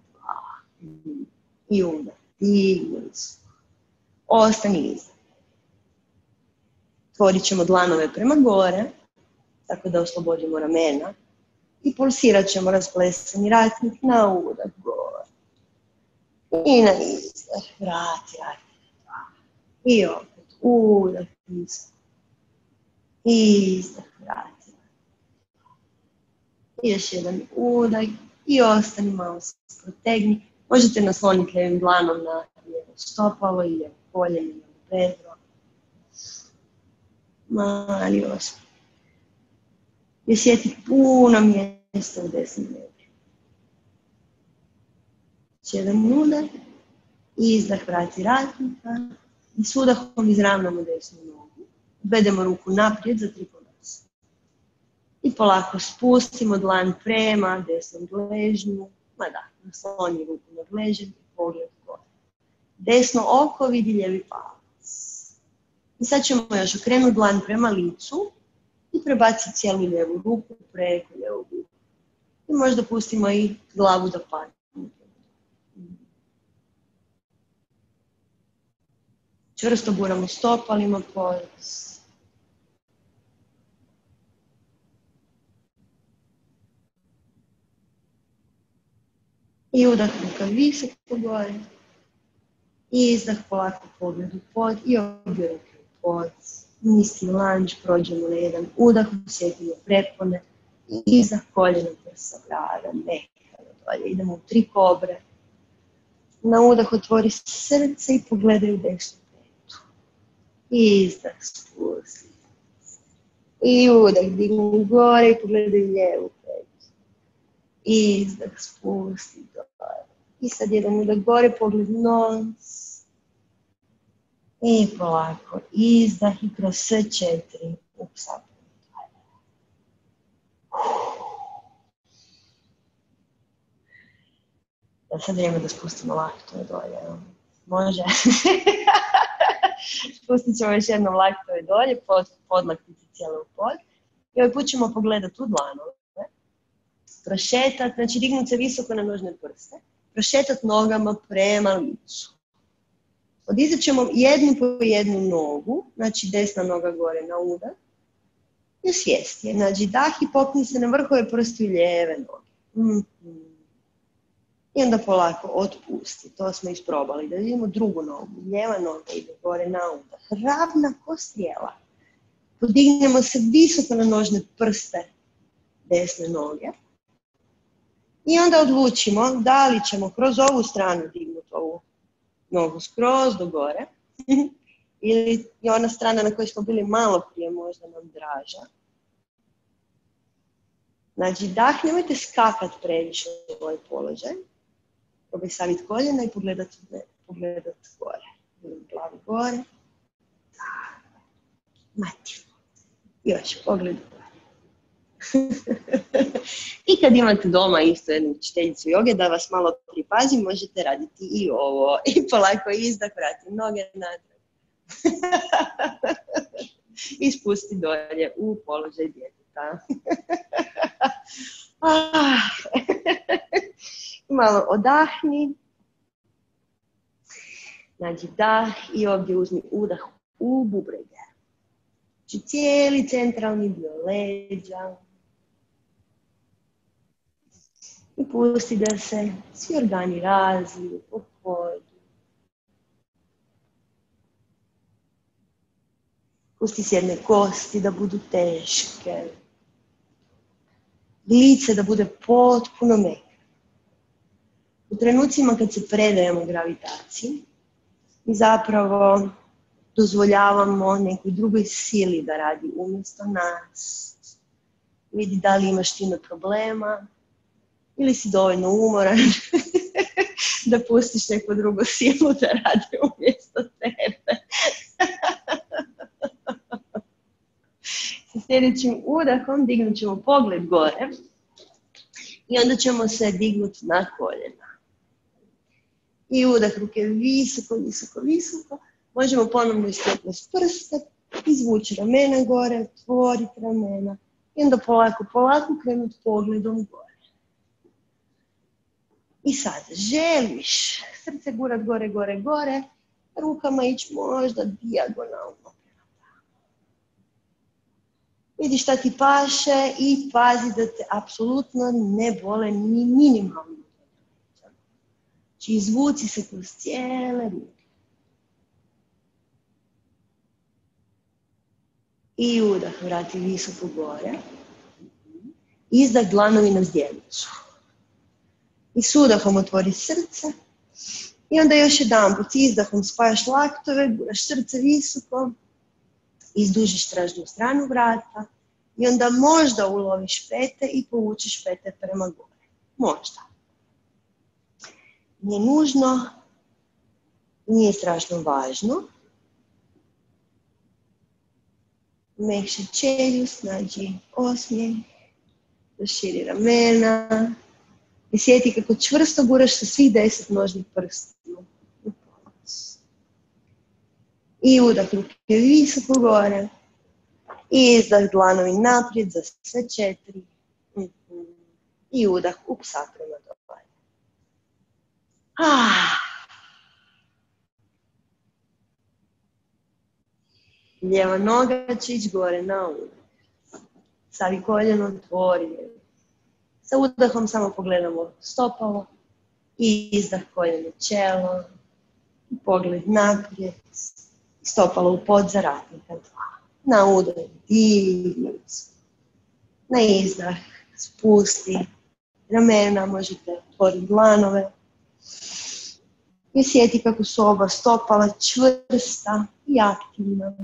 Speaker 1: I udar. I udar. Ostani izdah. Otvorit ćemo dlanove prema gore, tako da oslobodimo ramena. I pulsirat ćemo rasplesani ratnik na udah gore. I na izdah. Vrati ratnik. I opet udah. Izdah. Izdah. Vrati. I još jedan udah. I ostani malo se protegni. Možete nasloniti lijevim dlanom na lijevo stopalo ili koljeno ili bedro. Mali osmijeh. I osjeti puno mjesta u desnom rebru. Jedan udar. Izdah, vrati ratnika. I s udahom izravnamo desnu nogu. Odvedemo ruku naprijed za tri polasa. I polako spustimo dlan prema desnom gležnju. Ma da, nasloni ruku na gležnju i pogled gore. Desno oko vidi lijevi palac. I sad ćemo još okrenuti dlan prema licu i prebaciti cijelu lijevu ruku preko lijevu ruku. I možda pustimo i glavu da padne. Čvrsto buramo stopalima pojas. I udah ruka visoko gore. I izdah polako pogled u pod i obje ruke u pod. Niski lanč, prođemo na jedan udah, osjetimo prepone. I izdah koljeno prsa, brada, mekano dolje. Idemo u tri kobre. Na udah otvori srce i pogledaj u desnu petu. Izdah, spusti. I udah, digni gore i pogledaj u lijevu petu. Izdah, spusti gore. I sad jedan udah gore, pogled nos. I polako izdah i kroz sve četiri upsa. Da sad vrijeme da spustimo laktove dolje. Može? Spustit ćemo još jednom laktove dolje, pod, podlaktice cijelo u pod. I ovaj put ćemo pogledati u dlanove. Prošetat, znači dignut se visoko na nožne prste. Prošetat nogama prema licu. Odizat ćemo jednu po jednu nogu, znači desna noga gore na udah. I osvijesti je. Znači dah i popni se na vrhove prsti lijeve noge. Mm-hmm. I onda polako otpusti. To smo isprobali. Da vidimo drugu nogu. Lijeva noga ide gore na udah. Ravna ko strijela. Podignemo se visoko na nožne prste desne noge. I onda odlučimo da li ćemo kroz ovu stranu dignuti ovu nogu skroz do gore. Ili je ona strana na kojoj smo bili malo prije možda nam draža. Znači dah, nemojte skakat previše u ovaj položaj. Probaj savit koljena i pogledat, pogledat gore. Glavu gore. Mati. Još, pogled gore. I kad imate doma isto jednu učiteljicu joge, da vas malo pripazi, možete raditi i ovo. I polako izdah, vrati noge natrag. I spusti dolje u položaj djeteta. Malo odahni. Nađi dah i ovdje uzmi udah u bubrege. Znači cijeli centralni dio leđa. I pusti da se svi organi razviju po hodu. Pusti s jedne kosti da budu teške. Lice da bude potpuno meko. U trenucima kad se predajemo gravitaciji, mi zapravo dozvoljavamo nekoj drugoj sili da radi umjesto nas. Vidi da li imaš time problema ili si dovoljno umoran da pustiš neku drugu silu da radi umjesto tebe. Sa sljedećim udahom dignut ćemo pogled gore i onda ćemo se dignuti na koljena. I udah ruke visoko, visoko, visoko. Možemo ponovno ispretnost prste, izvući ramena gore, otvoriti ramena i onda polako, polako krenuti pogledom gore. I sad želiš srce gurat gore, gore, gore, rukama ići možda dijagonalno. Vidi šta ti paše i pazi da te apsolutno ne bole ni minimalno. Znači izvuci se kroz cijele ruke. I udah vrati visoko gore. Izdah dlanovi na zdjelicu. I s udahom otvori srce. I onda još jedan put izdahom spajaš laktove, guraš srce visoko. Izdužiš tražnju stranu vrata. I onda možda uloviš pete i povučiš pete prema gore. Možda. Nije nužno, nije strašno važno. Mekši čeljust, nađi osmijeh, proširi ramena i sjeti kako čvrsto guraš sa svih deset nožnih prstiju. I udah ruke visoko gore. I izdah dlanovi naprijed za sve četiri. I udah u psa prema dolje. Ah. Lijeva noga će ići gore na udah. Stavi koljeno, otvori. Sa udahom samo pogledamo stopalo. I izdah koljeno čelo. Pogled naprijed. Stopalo u pod za ratnika dva. Na udah digni. Na izdah spusti ramena, možete otvoriti dlanove. I osjeti kako su oba stopala čvrsta i aktivna.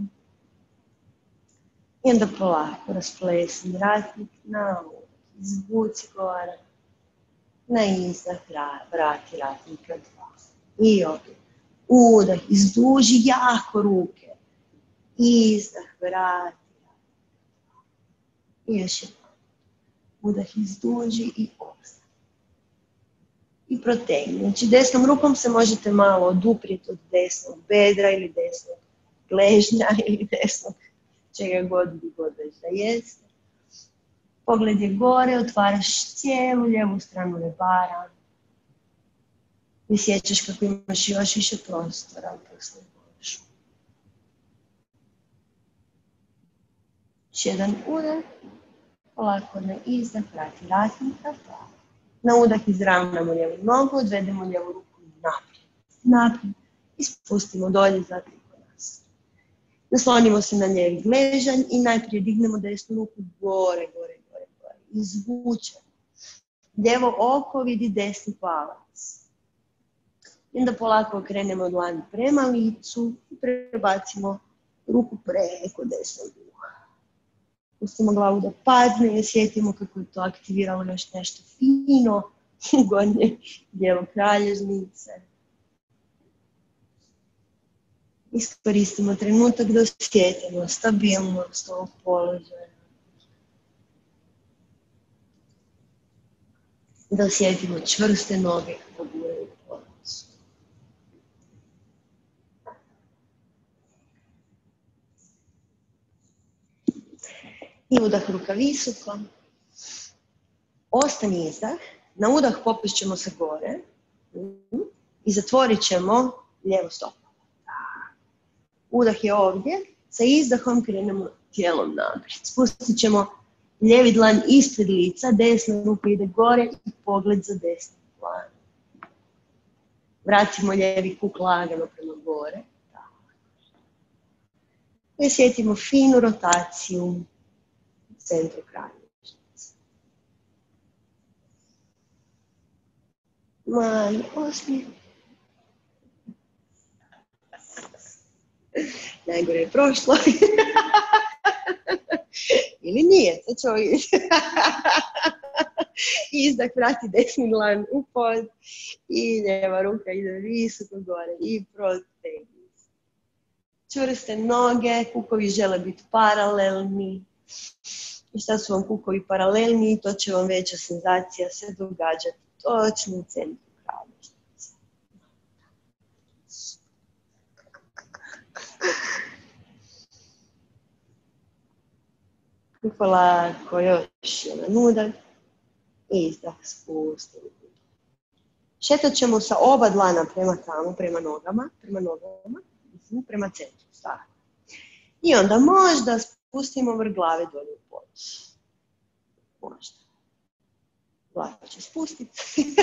Speaker 1: I onda polako rasplesni vratnik na udah, izvuci gore, na izdah vrati vratnika dva. I opet udah, izduži jako ruke, izdah vrati vratnika dva. I još jedno. Udah, izduži i ostane. I protegni. Znači desnom rukom se možete malo oduprijeti od desnog bedra ili desnog gležnja ili desnog čega god bi god već da jeste. Pogled je gore, otvaraš cijelu lijevu stranu lebara. I sjećaš kako imaš još više prostora poslije bošu. Još jedan udah, polako na izdah, vrati vratnika, na udah izravnamo lijevu nogu, odvedemo lijevu ruku naprijed, naprijed i spustimo dolje za nas. Naslonimo se na lijevi gležanj i najprije dignemo desnu ruku gore, gore, gore, gore. Izvučemo. Lijevo oko vidi desni palac. I onda polako okrenemo dlan prema licu i prebacimo ruku preko desnog uha. Pustimo glavu da padne i osjetimo kako je to aktiviralo još nešto fino u gornje dijelo kralježnice. Iskoristimo trenutak da osjetimo stabilnost ovog položaja. Da osjetimo čvrste noge kako guraju polas. I udah ruka visoko. Ostani izdah. Na udah popešćemo se gore. I zatvorit ćemo lijevo stopu. Udah je ovdje. Sa izdahom krenemo tijelom naprijed. Spustit ćemo lijevi dlan ispred lica. Desna ruka ide gore i pogled za desni dlan. Vratimo lijevi kuk lagano prema gore. I osjetimo finu rotaciju u centru kralježnice. Mali osmijeh. Najgore je prošlo. Ili nije, sad ćemo vidjeti. Izdah, vrati desni dlan u pod i lijeva ruka ide visoko gore i protegni. Čvrste noge, kukovi žele biti paralelni. I šta su vam kukovi paralelni, to će vam veća senzacija se događati točno u centru kralježnice. I polako još jedan udah. Izdah, spustimo. Šetat ćemo sa oba dlana prema tamo, prema nogama, prema nogama, prema centru. Stavimo. I onda možda spustimo vrh glave dolje u pod. Možda. Glava će spustiti.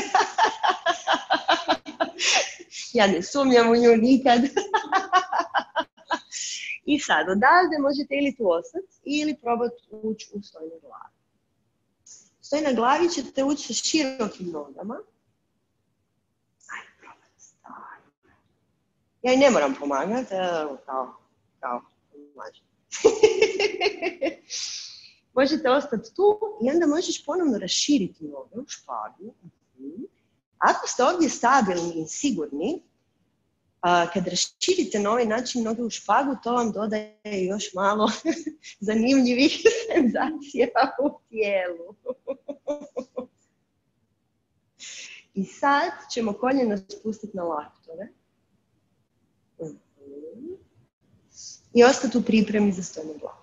Speaker 1: Ja ne sumnjam u nju nikad. I sad odavde možete ili tu ostati ili probati ući u stoj na glavi. Stoj na glavi ćete ući sa širokim nogama. Ajde, probati. Ja i ne moram pomagati, kao, kao, pomažem. Možete ostati tu i onda možeš ponovno raširiti noge u špagu. Ako ste ovdje stabilni i sigurni, kad raširite na ovaj način noge u špagu, to vam dodaje još malo zanimljivih senzacija u tijelu. I sad ćemo koljena spustiti na laktove. I ostati u pripremi za stoj na glavu.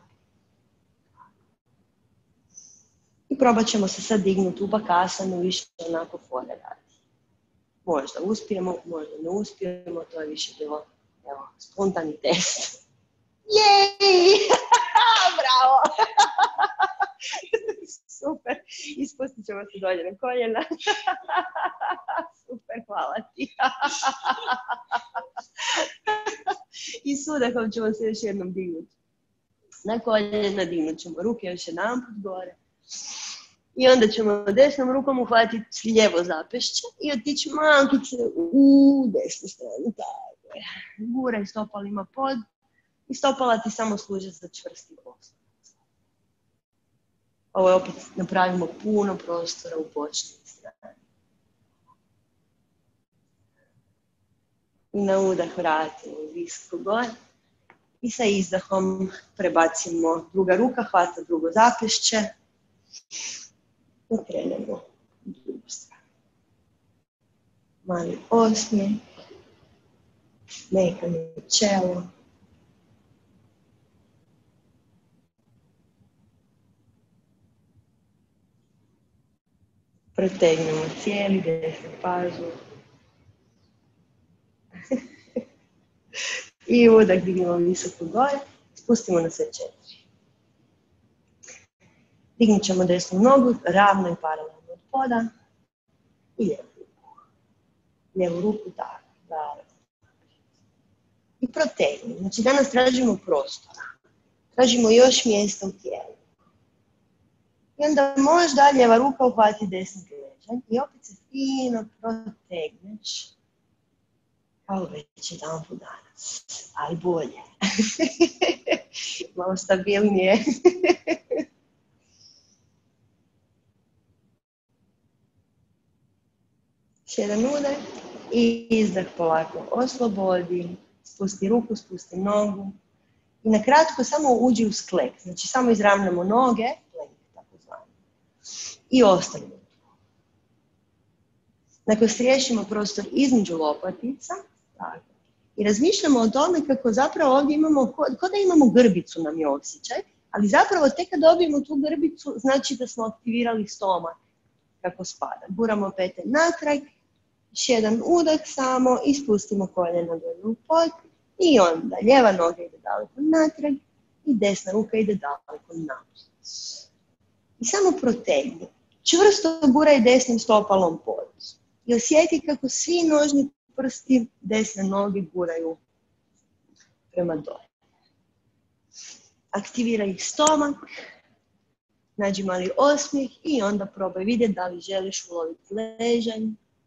Speaker 1: I probat ćemo se sad dignuti u bakasanu, više onako fore radi. Možda uspijemo, možda ne uspijemo, to je više bilo, evo, spontani test. Jej! Bravo! Super! Ispustit ćemo se dolje na koljena. Super, hvala ti! I s udahom ćemo se još jednom dignuti. Na koljena dignut ćemo ruke još jedan put gore. I onda ćemo desnom rukom uhvatiti lijevo zapešće i otići malkice u desnu stranu. Tako je. Guraj stopalima pod i stopala ti samo služe za čvrsti oslonac. Ovo je opet napravimo puno prostora u bočnoj strani. I na udah vratimo visoko gore. I sa izdahom prebacimo druga ruka, hvata drugo zapešće. I krenemo u drugu stranu. Mali osmijeh. Mekanje čelo. Protegnemo cijeli desni pazur. I udah dignemo visoko gore. Spustimo na sve četiri. Dignut ćemo desnu nogu, ravno i paralelno od poda. I lijevu ruku. Lijevu ruku tako, da. I protegni. Znači danas tražimo prostora. Tražimo još mjesta u tijelu. I onda možda lijeva ruka uhvati desni leđa. I opet se fino protegneš. Kao već jedan put danas. Ali bolje. Malo stabilnije. Jedan udah i izdah polako oslobodi, spusti ruku, spusti nogu i na kratko samo uđi u sklek, znači samo izravnamo noge, tako zvani, i ostanemo tu. Dakle, riješimo prostor između lopatica, tako, i razmišljamo o tome kako zapravo ovdje imamo, ko, ko da imamo grbicu nam je osjećaj, ali zapravo tek kad dobijemo tu grbicu, znači da smo aktivirali stomak kako spada. Guramo pete natrag, još jedan udah samo i spustimo koljena dolje u pod i onda lijeva noga ide daleko natrag i desna ruka ide daleko naprijed. I samo protegni. Čvrsto guraj desnim stopalom pod. I osjeti kako svi nožni prsti desne noge guraju prema dolje. Aktiviraj stomak, nađi mali osmijeh i onda probaj vidjeti da li želiš uloviti ležanje.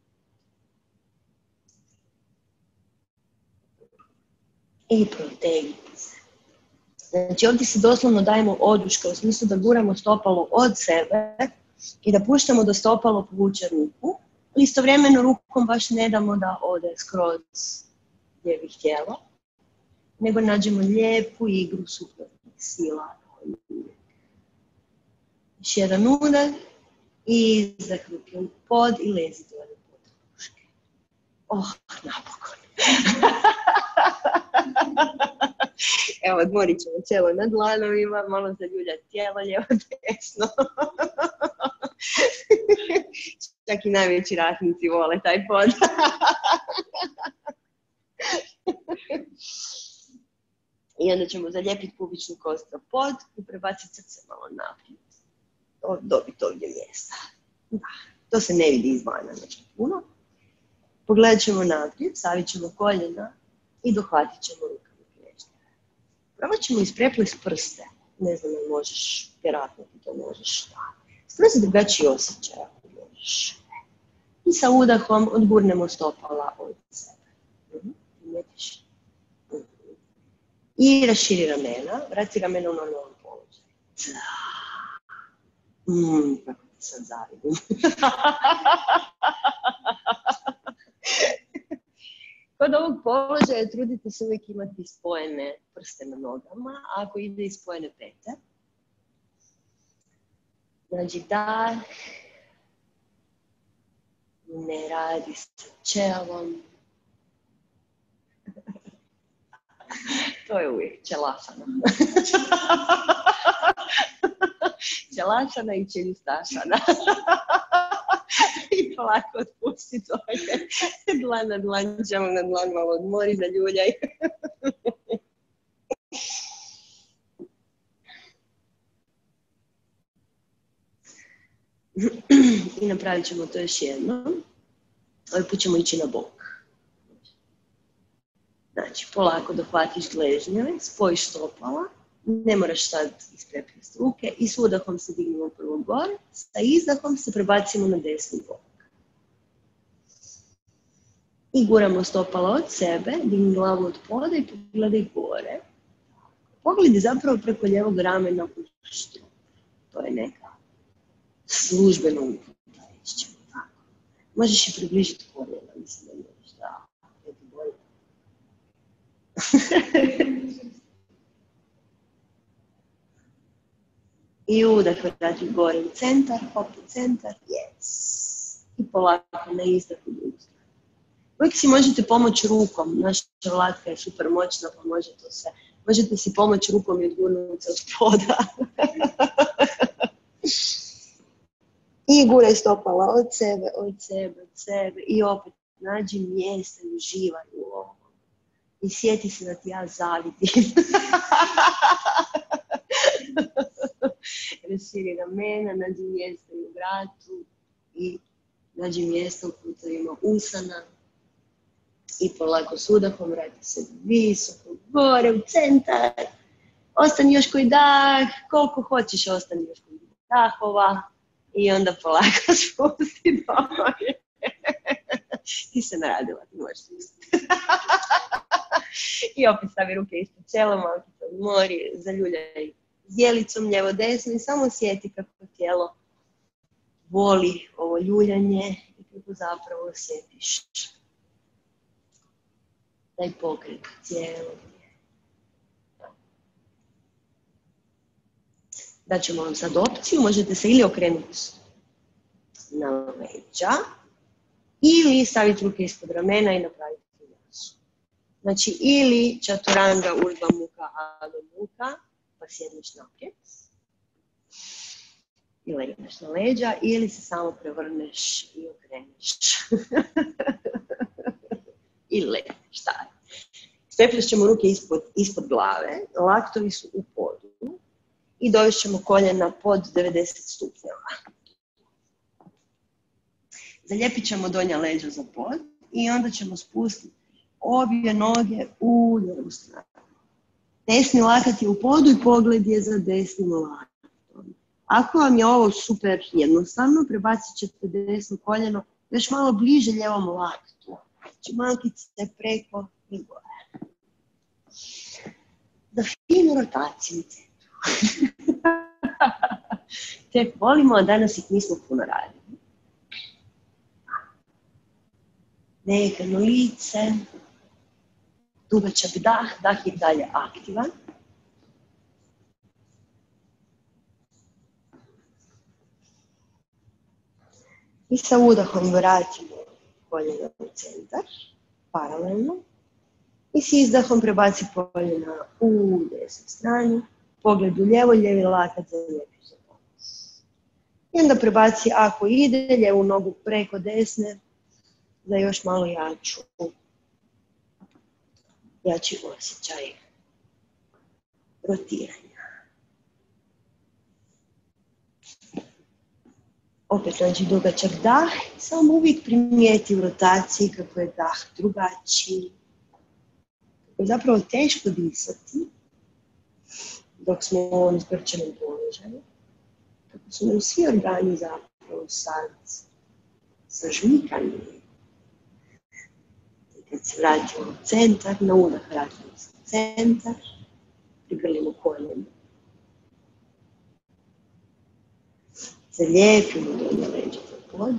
Speaker 1: I protegnite se. Znači ovdje se doslovno dajemo oduška u smislu da guramo stopalo od sebe i da puštamo da stopalo povuče ruku, ali istovremeno rukom baš ne damo da ode skroz gdje bi htjelo, nego nađemo lijepu igru suprotnih sila. Još jedan udah i izdah ruke u pod i lezi dolje pod ruške. Oh, napokon. Evo, odmorit ćemo cijelo na dlanovima, malo zaljuljati tijelo, lijevo desno. Čak i najveći ratnici vole taj pod. I onda ćemo zalijepiti pubičnu kost na pod i prebaciti srce malo naprijed. Dobiti ovdje mjesta. Da, to se ne vidi izvana nešto puno. Pogledat ćemo naprijed, stavit ćemo koljena i dohvatit ćemo rukama knježnje. Probat ćemo ispreplesti prste. Ne znam da možeš, vjerojatno ti to možeš. Skroz drugačiji osjećaj ako možeš. I sa udahom odgurnemo stopala od sebe. Primjetiš? I raširi ramena, vrati ramena u normalnom položaju. Mmm, kako ti sad zavidim. Kod ovog položaja trudite se uvijek imati spojene prste na nogama, a ako ide i spojene pete. Znači dah, ne radi sa čelom. To je uvijek čelašana. Čelašana i čeljustašana. I polako otpusti dolje. Dlan na dlan, ćemo na dlan malo odmori, zaljuljaj. I napravit ćemo to još jedno. Ovaj put ćemo ići na bok. Znači, polako dohvatiš gležnjeve, spojiš stopala Ne moraš sad ispreplesti ruke i s udahom se dignemo prvo gore, sa izdahom se prebacimo na desni bok. I guramo stopala od sebe, digni glavu od poda i pogledaj gore. Pogled je zapravo preko ljevog ramena u strop. To je neka službena uputa. Možeš i približiti koljena, mislim da možeš da je ti bolje. I udah vrati gore u centar, hop u centar, yes. I polako na izdah u drugu stranu. Uvijek si možete pomoći rukom, naša latka je super moćna pa može to sve. Možete si pomoći rukom i odgurnuti se od poda. I guraj stopala od sebe, od sebe, od sebe. I opet nađi mjesta i uživaj u ovom. I sjeti se da ti ja zavidim. Raširi ramena, nađi mjesta i u vratu. I nađi mjesta u putovima usana. I polako s udahom vrati se visoko, gore, u centar. Ostani još koji dah, koliko hoćeš ostani još koji dahova. I onda polako spusti dolje. Ti se naradila, ti možeš spustiti. I opet stavi ruke ispod čela, malo se odmori, zaljuljaj zjelicom lijevo desno i samo sjeti kako tijelo voli ovo ljuljanje i kako zapravo osjetiš taj pokret cijelo. Daćemo vam sad opciju, možete se ili okrenuti na leđa ili staviti ruke ispod ramena i napraviti jasu. Znači ili čaturanga, urdhva mukha, adho mukha, pa sjedneš naprijed i legneš na leđa ili se samo prevrneš i okreneš. I legneš, taj. Speplješćemo ruke ispod, ispod glave, laktovi su u podu i dovešćemo koljena pod devedeset stupnjeva. Zalijepit ćemo donja leđa za pod i onda ćemo spustiti obje noge u lijevu stranu. Desni lakat je u podu i pogled je za desnim lakatom. Ako vam je ovo super jednostavno, prebacit ćete desno koljeno još malo bliže lijevom laktu. Znači malkice preko i gore. Za finu rotaciju u centru. Te volimo, a danas ih nismo puno radili. Nekano lice, dugačak dah, dah je dalje aktivan. I sa udahom vratimo koljena u centar, paralelno. I s izdahom prebaci koljena u desnu stranu, pogled u lijevo, lijevi lakat zalijepiš za ponos. I onda prebaci, ako ide, lijevu nogu preko desne, za još malo jaču, jači osjećaj rotiranja. Opet nađi dugačak dah, samo uvijek primijeti u rotaciji kako je dah drugačiji. Kako je zapravo teško disati dok smo u ovom zgrčenom položaju. Kako su nam svi organi zapravo sad sažmikani. Kad se vratimo u centar, na udah vratimo se u centar, prigrlimo koljena. Zalijepimo donje leđa za pod.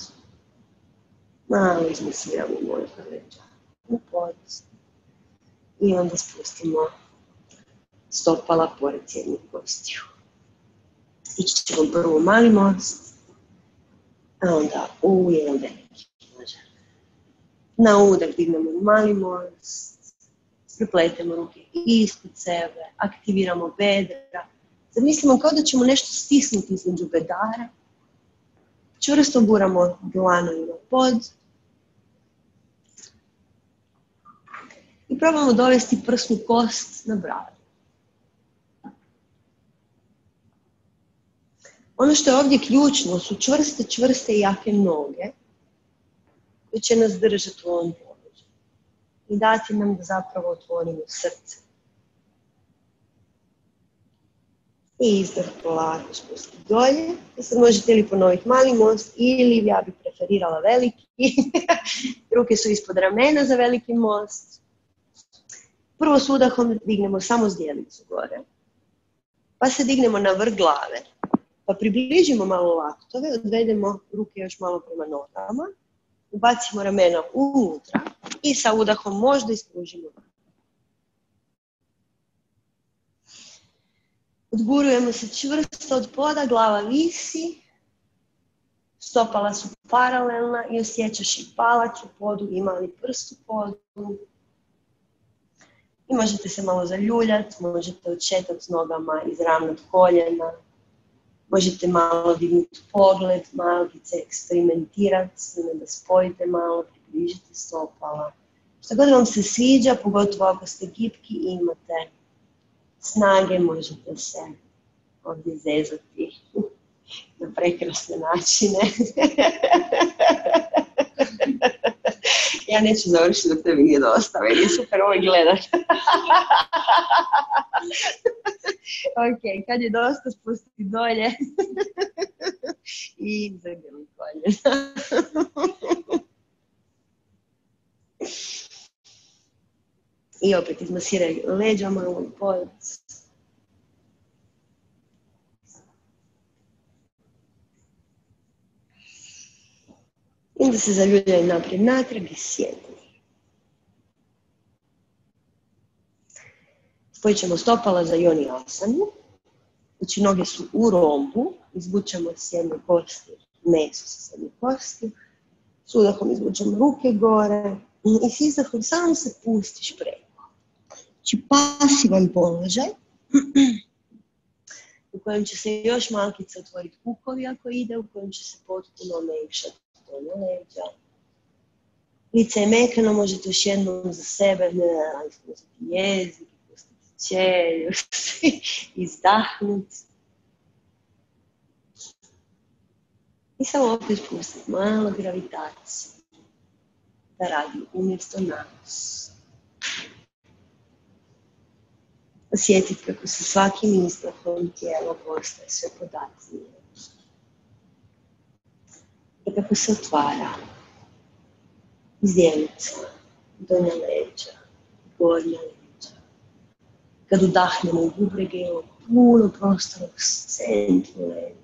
Speaker 1: Malo izmasiramo možda leđa u pod. I onda spustimo stopala pored jednih kostiju. Ići ćemo prvo u mali most, a onda u jedan veliki ležak. Na udah dignemo mali most, prepletemo ruke ispod sebe, aktiviramo bedra. Zamislimo kao da ćemo nešto stisnuti između bedara. Čvrsto guramo dlanovima pod. I probamo dovesti prsnu kost na bradu. Ono što je ovdje ključno su čvrste, čvrste i jake noge koji će nas držati u ovom položaju i dati nam da zapravo otvorimo srce. I izdeh polako spustiti dolje. I sad možete ili ponoviti mali most ili ja bih preferirala veliki. Ruke su ispod ramena za veliki most. Prvo s udahom dignemo samo zdjelicu gore. Pa se dignemo na vrh glave. Pa približimo malo laktove, odvedemo ruke još malo prema nogama. Ubacimo ramena unutra i sa udahom možda ispružimo. Odgurujemo se čvrsto od poda, glava visi, stopala su paralelna i osjećaš i palać u podu, ima li prst u podu. I možete se malo zaljuljati, možete odšetati s nogama, izravnati koljena, možete malo dignuti pogled, malo se eksperimentirati, da spojite malo, približite stopala. Što god vam se sviđa, pogotovo ako ste gibki i imate snage, možete se ovdje zezati na prekrasne načine. Ja neću završiti dok tebi nije dosta, meni je super ovo gledat. Ok, kad je dosta, spusti dolje i zagrli koljena. I opet izmasiraj leđa malo u pojac. I onda se zaljuljaj naprijed natrag i sjedi. Spojit ćemo stopala za joni asanu. Znači noge su u rombu, izvučemo s jedne kosti, meso sa jedne kosti. S udahom izvučemo ruke gore i s izdahom samo se pustiš preko. Znači pasivan položaj u kojem će se još malkice otvoriti kukovi ako ide, u kojem će se potpuno mekšati dolje leđa. Lice je mekano, možete još jednom za sebe ispustiti jezik, ispustiti čeljust, izdahnuti. I samo opet spustiti malo gravitaciju da radi umjesto nas. Osjetiti kako se svakim izdahom tijelo postaje sve podatnije. I kako se otvara zdjelica, donja leđa, gornja leđa. Kad udahnemo u bubrege, imamo puno prostora u centru leđa.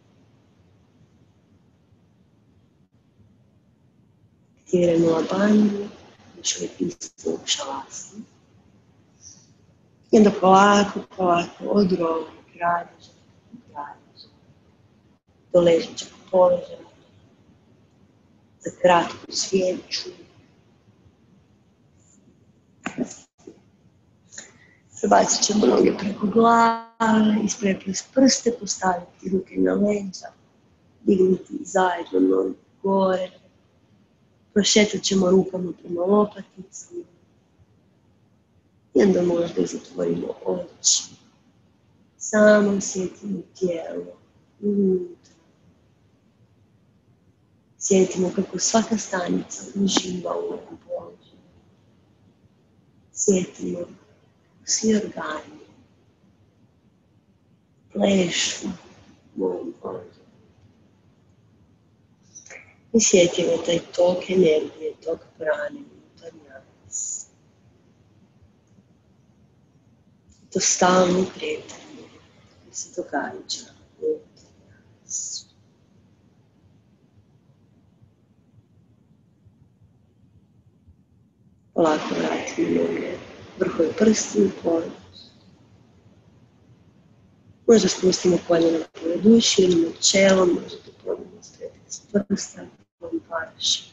Speaker 1: Aktiviramo labandu, još uvijek isto u šavasanu. I onda polako, polako od rova, kralježa, kralježa, do ležećeg položaja, za kratku svijeću. Prebacit ćemo noge preko glave, ispreplest prste, postaviti ruke na leđa, dignuti zajedno noge gore. Prošetat ćemo rukama prema lopaticama. I onda možda i zatvorimo oči. Samo osjetimo tijelo unutra. Sjetimo kako svaka stanica uživa u ovom položaju. Sjetimo svi organi plešu u ovom položaju. I sjetimo taj tok energije, tok prane unutar nas. To stalno kretanje koje se događa unutar nas. Polako vratimo noge, vrhove prsti u pod. Možda spustimo koljena pored uši ili na čelo, možete ponovno stretiti s prsta, vam paši.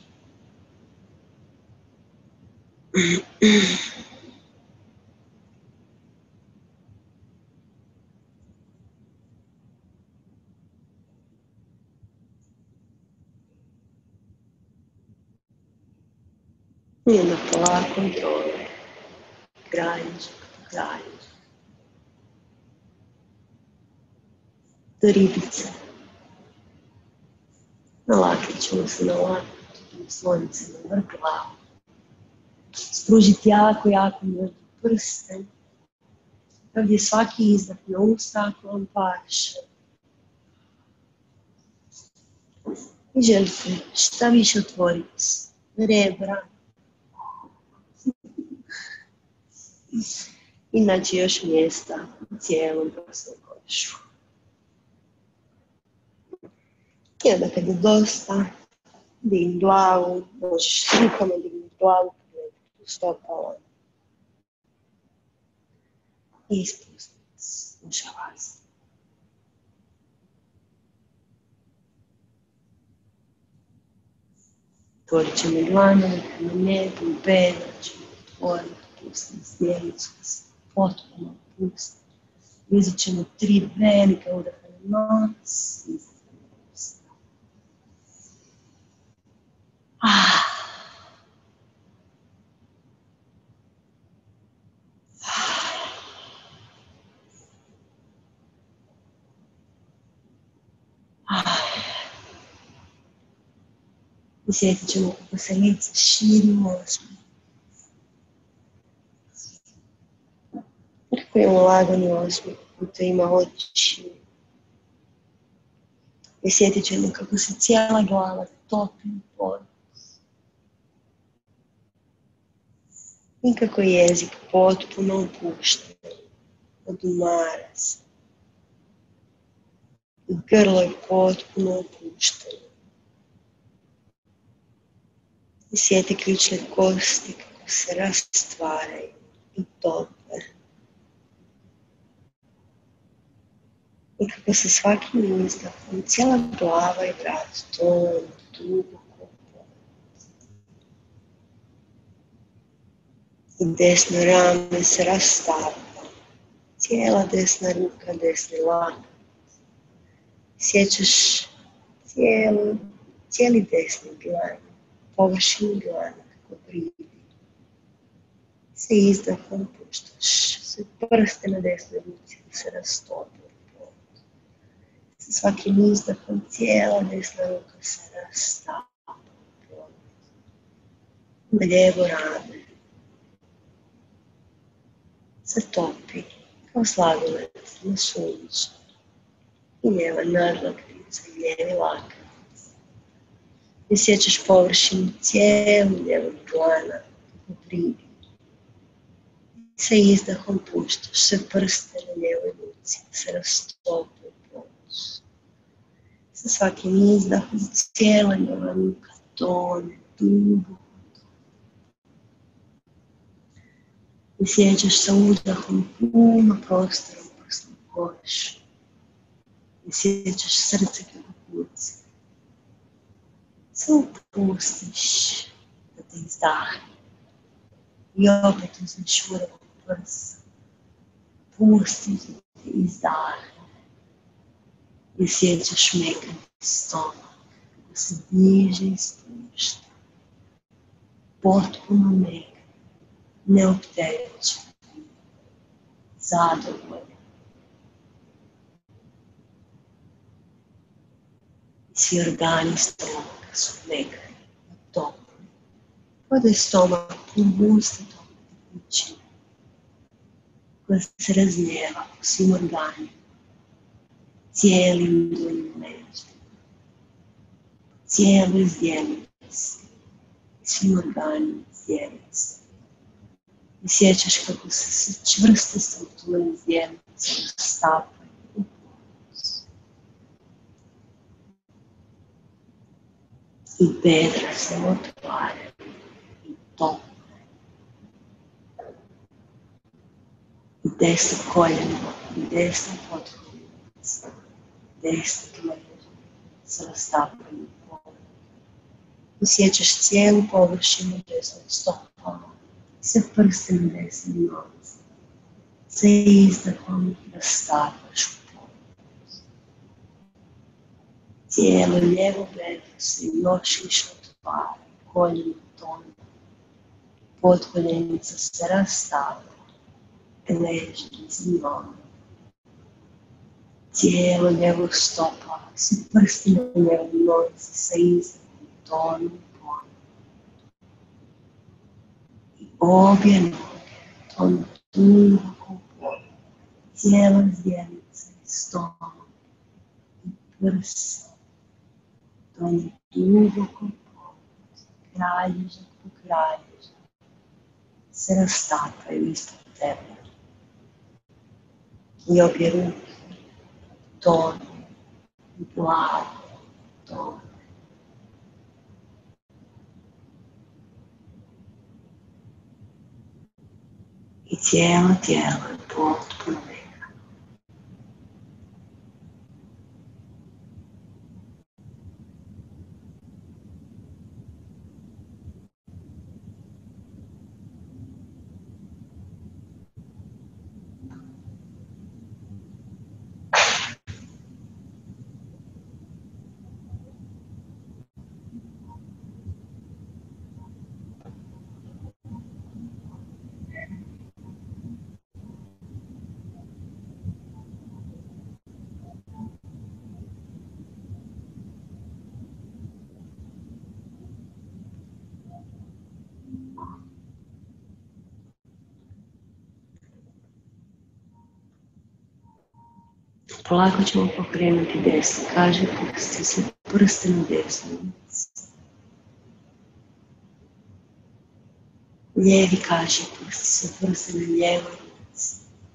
Speaker 1: I onda polako drove, kralježak, kralježak. Do ribice. Nalakit ćemo se na laktu, nasloniti se na vrh glavu. Spružiti jako, jako možda prsten. Ovdje svaki izdah na usta ako vam paše. I želite šta više otvoriti rebra. I naći još mjesta u cijelom prsnom košu. I onda kad je dosta, digni glavu, možeš s rukama digni glavu, pogledati u stopala. I ispustiti u šavasanu. Otvorit ćemo dlanove prema nebu, bedra ćemo otvoriti, pustiti zdjelicu, potpuno pustiti. Uzet ćemo tri velike udaha na nos, izdaha na usta. Ah. Ah. Osjetit ćemo kako se lice širi možda. Kako imamo lagani osmijeh, to ima oči. Osjetit ćemo kako se cijela glava topi u pod. I kako jezik potpuno opušten, odumara se. I grlo je potpuno opušteno. Osjeti ključne kosti kako se rastvaraju i tope. I kako se svakim izdahom cijela glava i vrat tonu duboko pod. I desno rame se rastavlja. Cijela desna ruka, desni lakat. Sjećaš cijelu, cijeli desni dlan, površinu dlana kako pridi. Se izdahom puštaš sve prste na desnoj ruci da se rastope. Sa svakim izdahom cijela desna ruka se rastapa u pod. Na lijevo rame se topi kao sladoled na suncu. I lijeva nadlaktica i lijevi lakat. I sjećaš površinu cijelu lijevog dlana kako pridi. Sa izdahom puštaš sve prste na lijevoj ruci da se rastope u pod. Sa svakim izdahom cijela lijeva ruka tone duboko. I sjećaš sa uzdahom puno prostora u prsnom košu. I sjećaš srce kako kuca. Samo pustiš da te izdahne. I opet uzmeš uredu prsa. Pustiš da te izdahne. I sjećaš mekan stomak kako se diže i spušta. Potpuno mekan, neopterećen, zadovoljan. Svi organi stomaka su mekani i topli. Kao da je stomak pun guste tople tekućine koja se razlijeva po svim organima, cijelim donjim leđima, cijeloj zdjelici i svim organima zdjelice. I sjećaš kako se sve čvrste strukture zdjelice rastapaju. I bedra se otvaraju i tople. I desno koljeno, i desno potkoljenice, desno leđa se rastapaju u pod. Osjećaš cijelu površinu desnog stopala, sve prste na desni nozi. Sa izdahom rastapaš u pod. Cijelo lijevo bedro se još više otvara, koljeno tone. Potkoljenica se rastavlja, leži iz njom. Cijelo lijevo stopala, svi prsti na lijevo nozi sa izdahom tonu pod. I obje noge tonu duboko u pod. cijela zdjelica i stomak i prsa, donje duboko pod, kralježak po kralježak, se rastapaju ispod tebe. I obje ruke tonu, i glava tonu. I cijelo tijelo je potpuno mekano. Polako ćemo pokrenuti desni kažiprst sa prste na desnu ruci. Lijevi kažiprst sa prste na lijevoj ruci.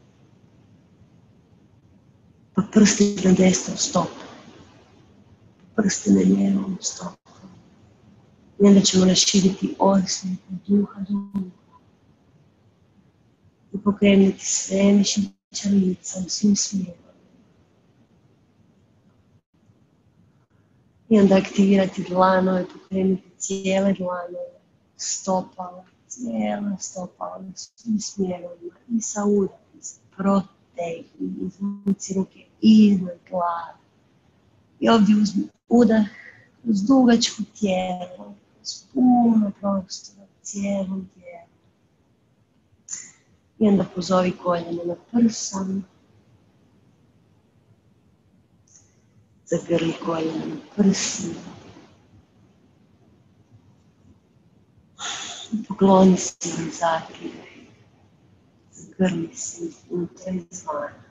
Speaker 1: Pa prste na desnom stopu. Pa prste na lijevom stopu. I onda ćemo raširiti osmijeh od duha do uha. I pokrenuti sve mišiće lica u svim smjerovima. I onda aktivirati dlanove, pokrenuti cijele dlanove, stopala, cijela stopala na svim smjerovima i sa udahom se protegni, izvuci ruke iznad glave. I ovdje uzmi udah uz dugačko tijelo, uz puno prostora u cijelom tijelu. I onda pozovi koljena na prsama. Zagrli koljena na prsima. Pokloni se i zakidaj. Zagrli se unutra i izvana.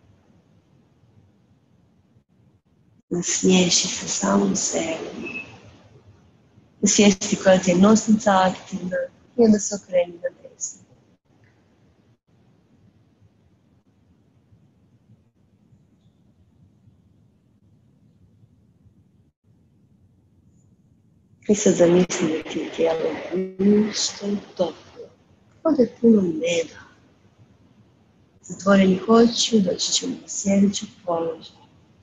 Speaker 1: Nasmiješi se samom sebi. Nasvijesti koja ti je nosnica aktivna i onda se okreni na desno. I sad zamisli da ti je tijelo gusto i toplo, kao da je puno meda. Zatvorenih očiju doći ćemo do sljedećeg položaja.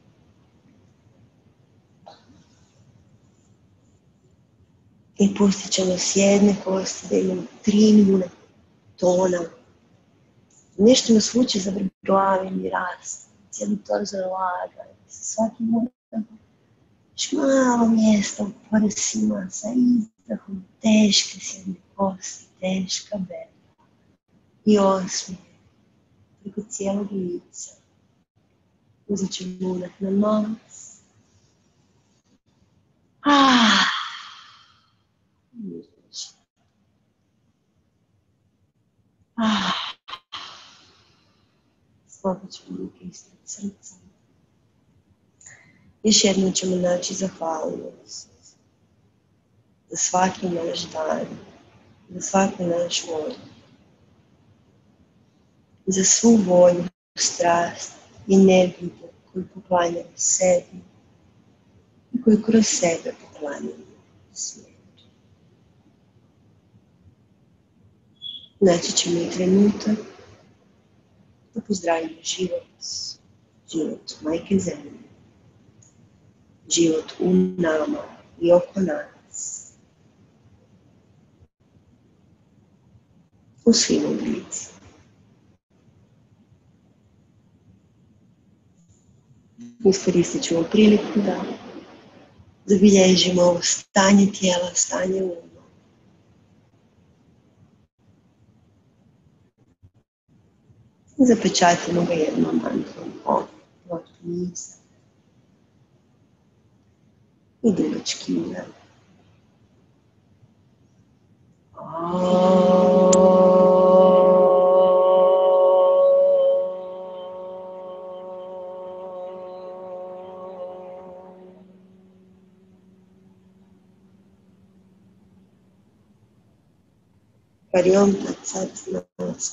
Speaker 1: I pustit ćemo s jedne kosti da imamo tri milijuna tona. Nešto nas vuče za vrglavim i rast. Cijeli torzo je lagan. Sa svakim udahom još malo mjesta u prsima, sa izdahom teške sjedne kosti, teška bedra. I osmijeh preko cijelog lica. Uzet ćemo udah na nos. Ah. Ah. Slobodno ćemo ruke ispred srca. Još jednom ćemo naći zahvalnost za svaki naš dan, za svaku naš volju, za svu volju, strast i energiju koju poklanjamo sebi i koju kroz sebe poklanjamo svijetu. Naći ćemo i trenutak da pozdravimo život, život Majke Zemlje, život u nama i oko nas, u svim oblicima. Iskoristit ćemo priliku da zabilježimo ovo stanje tijela, stanje uma. Zapečatimo ga jednom mantrom od niza i dugački udah. Pariom pred srcem.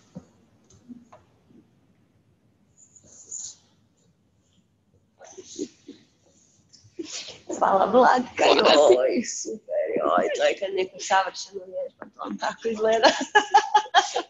Speaker 1: Hvala Vlatka, joj, super, joj, to je kad neko savršeno vježba, to vam tako izgleda.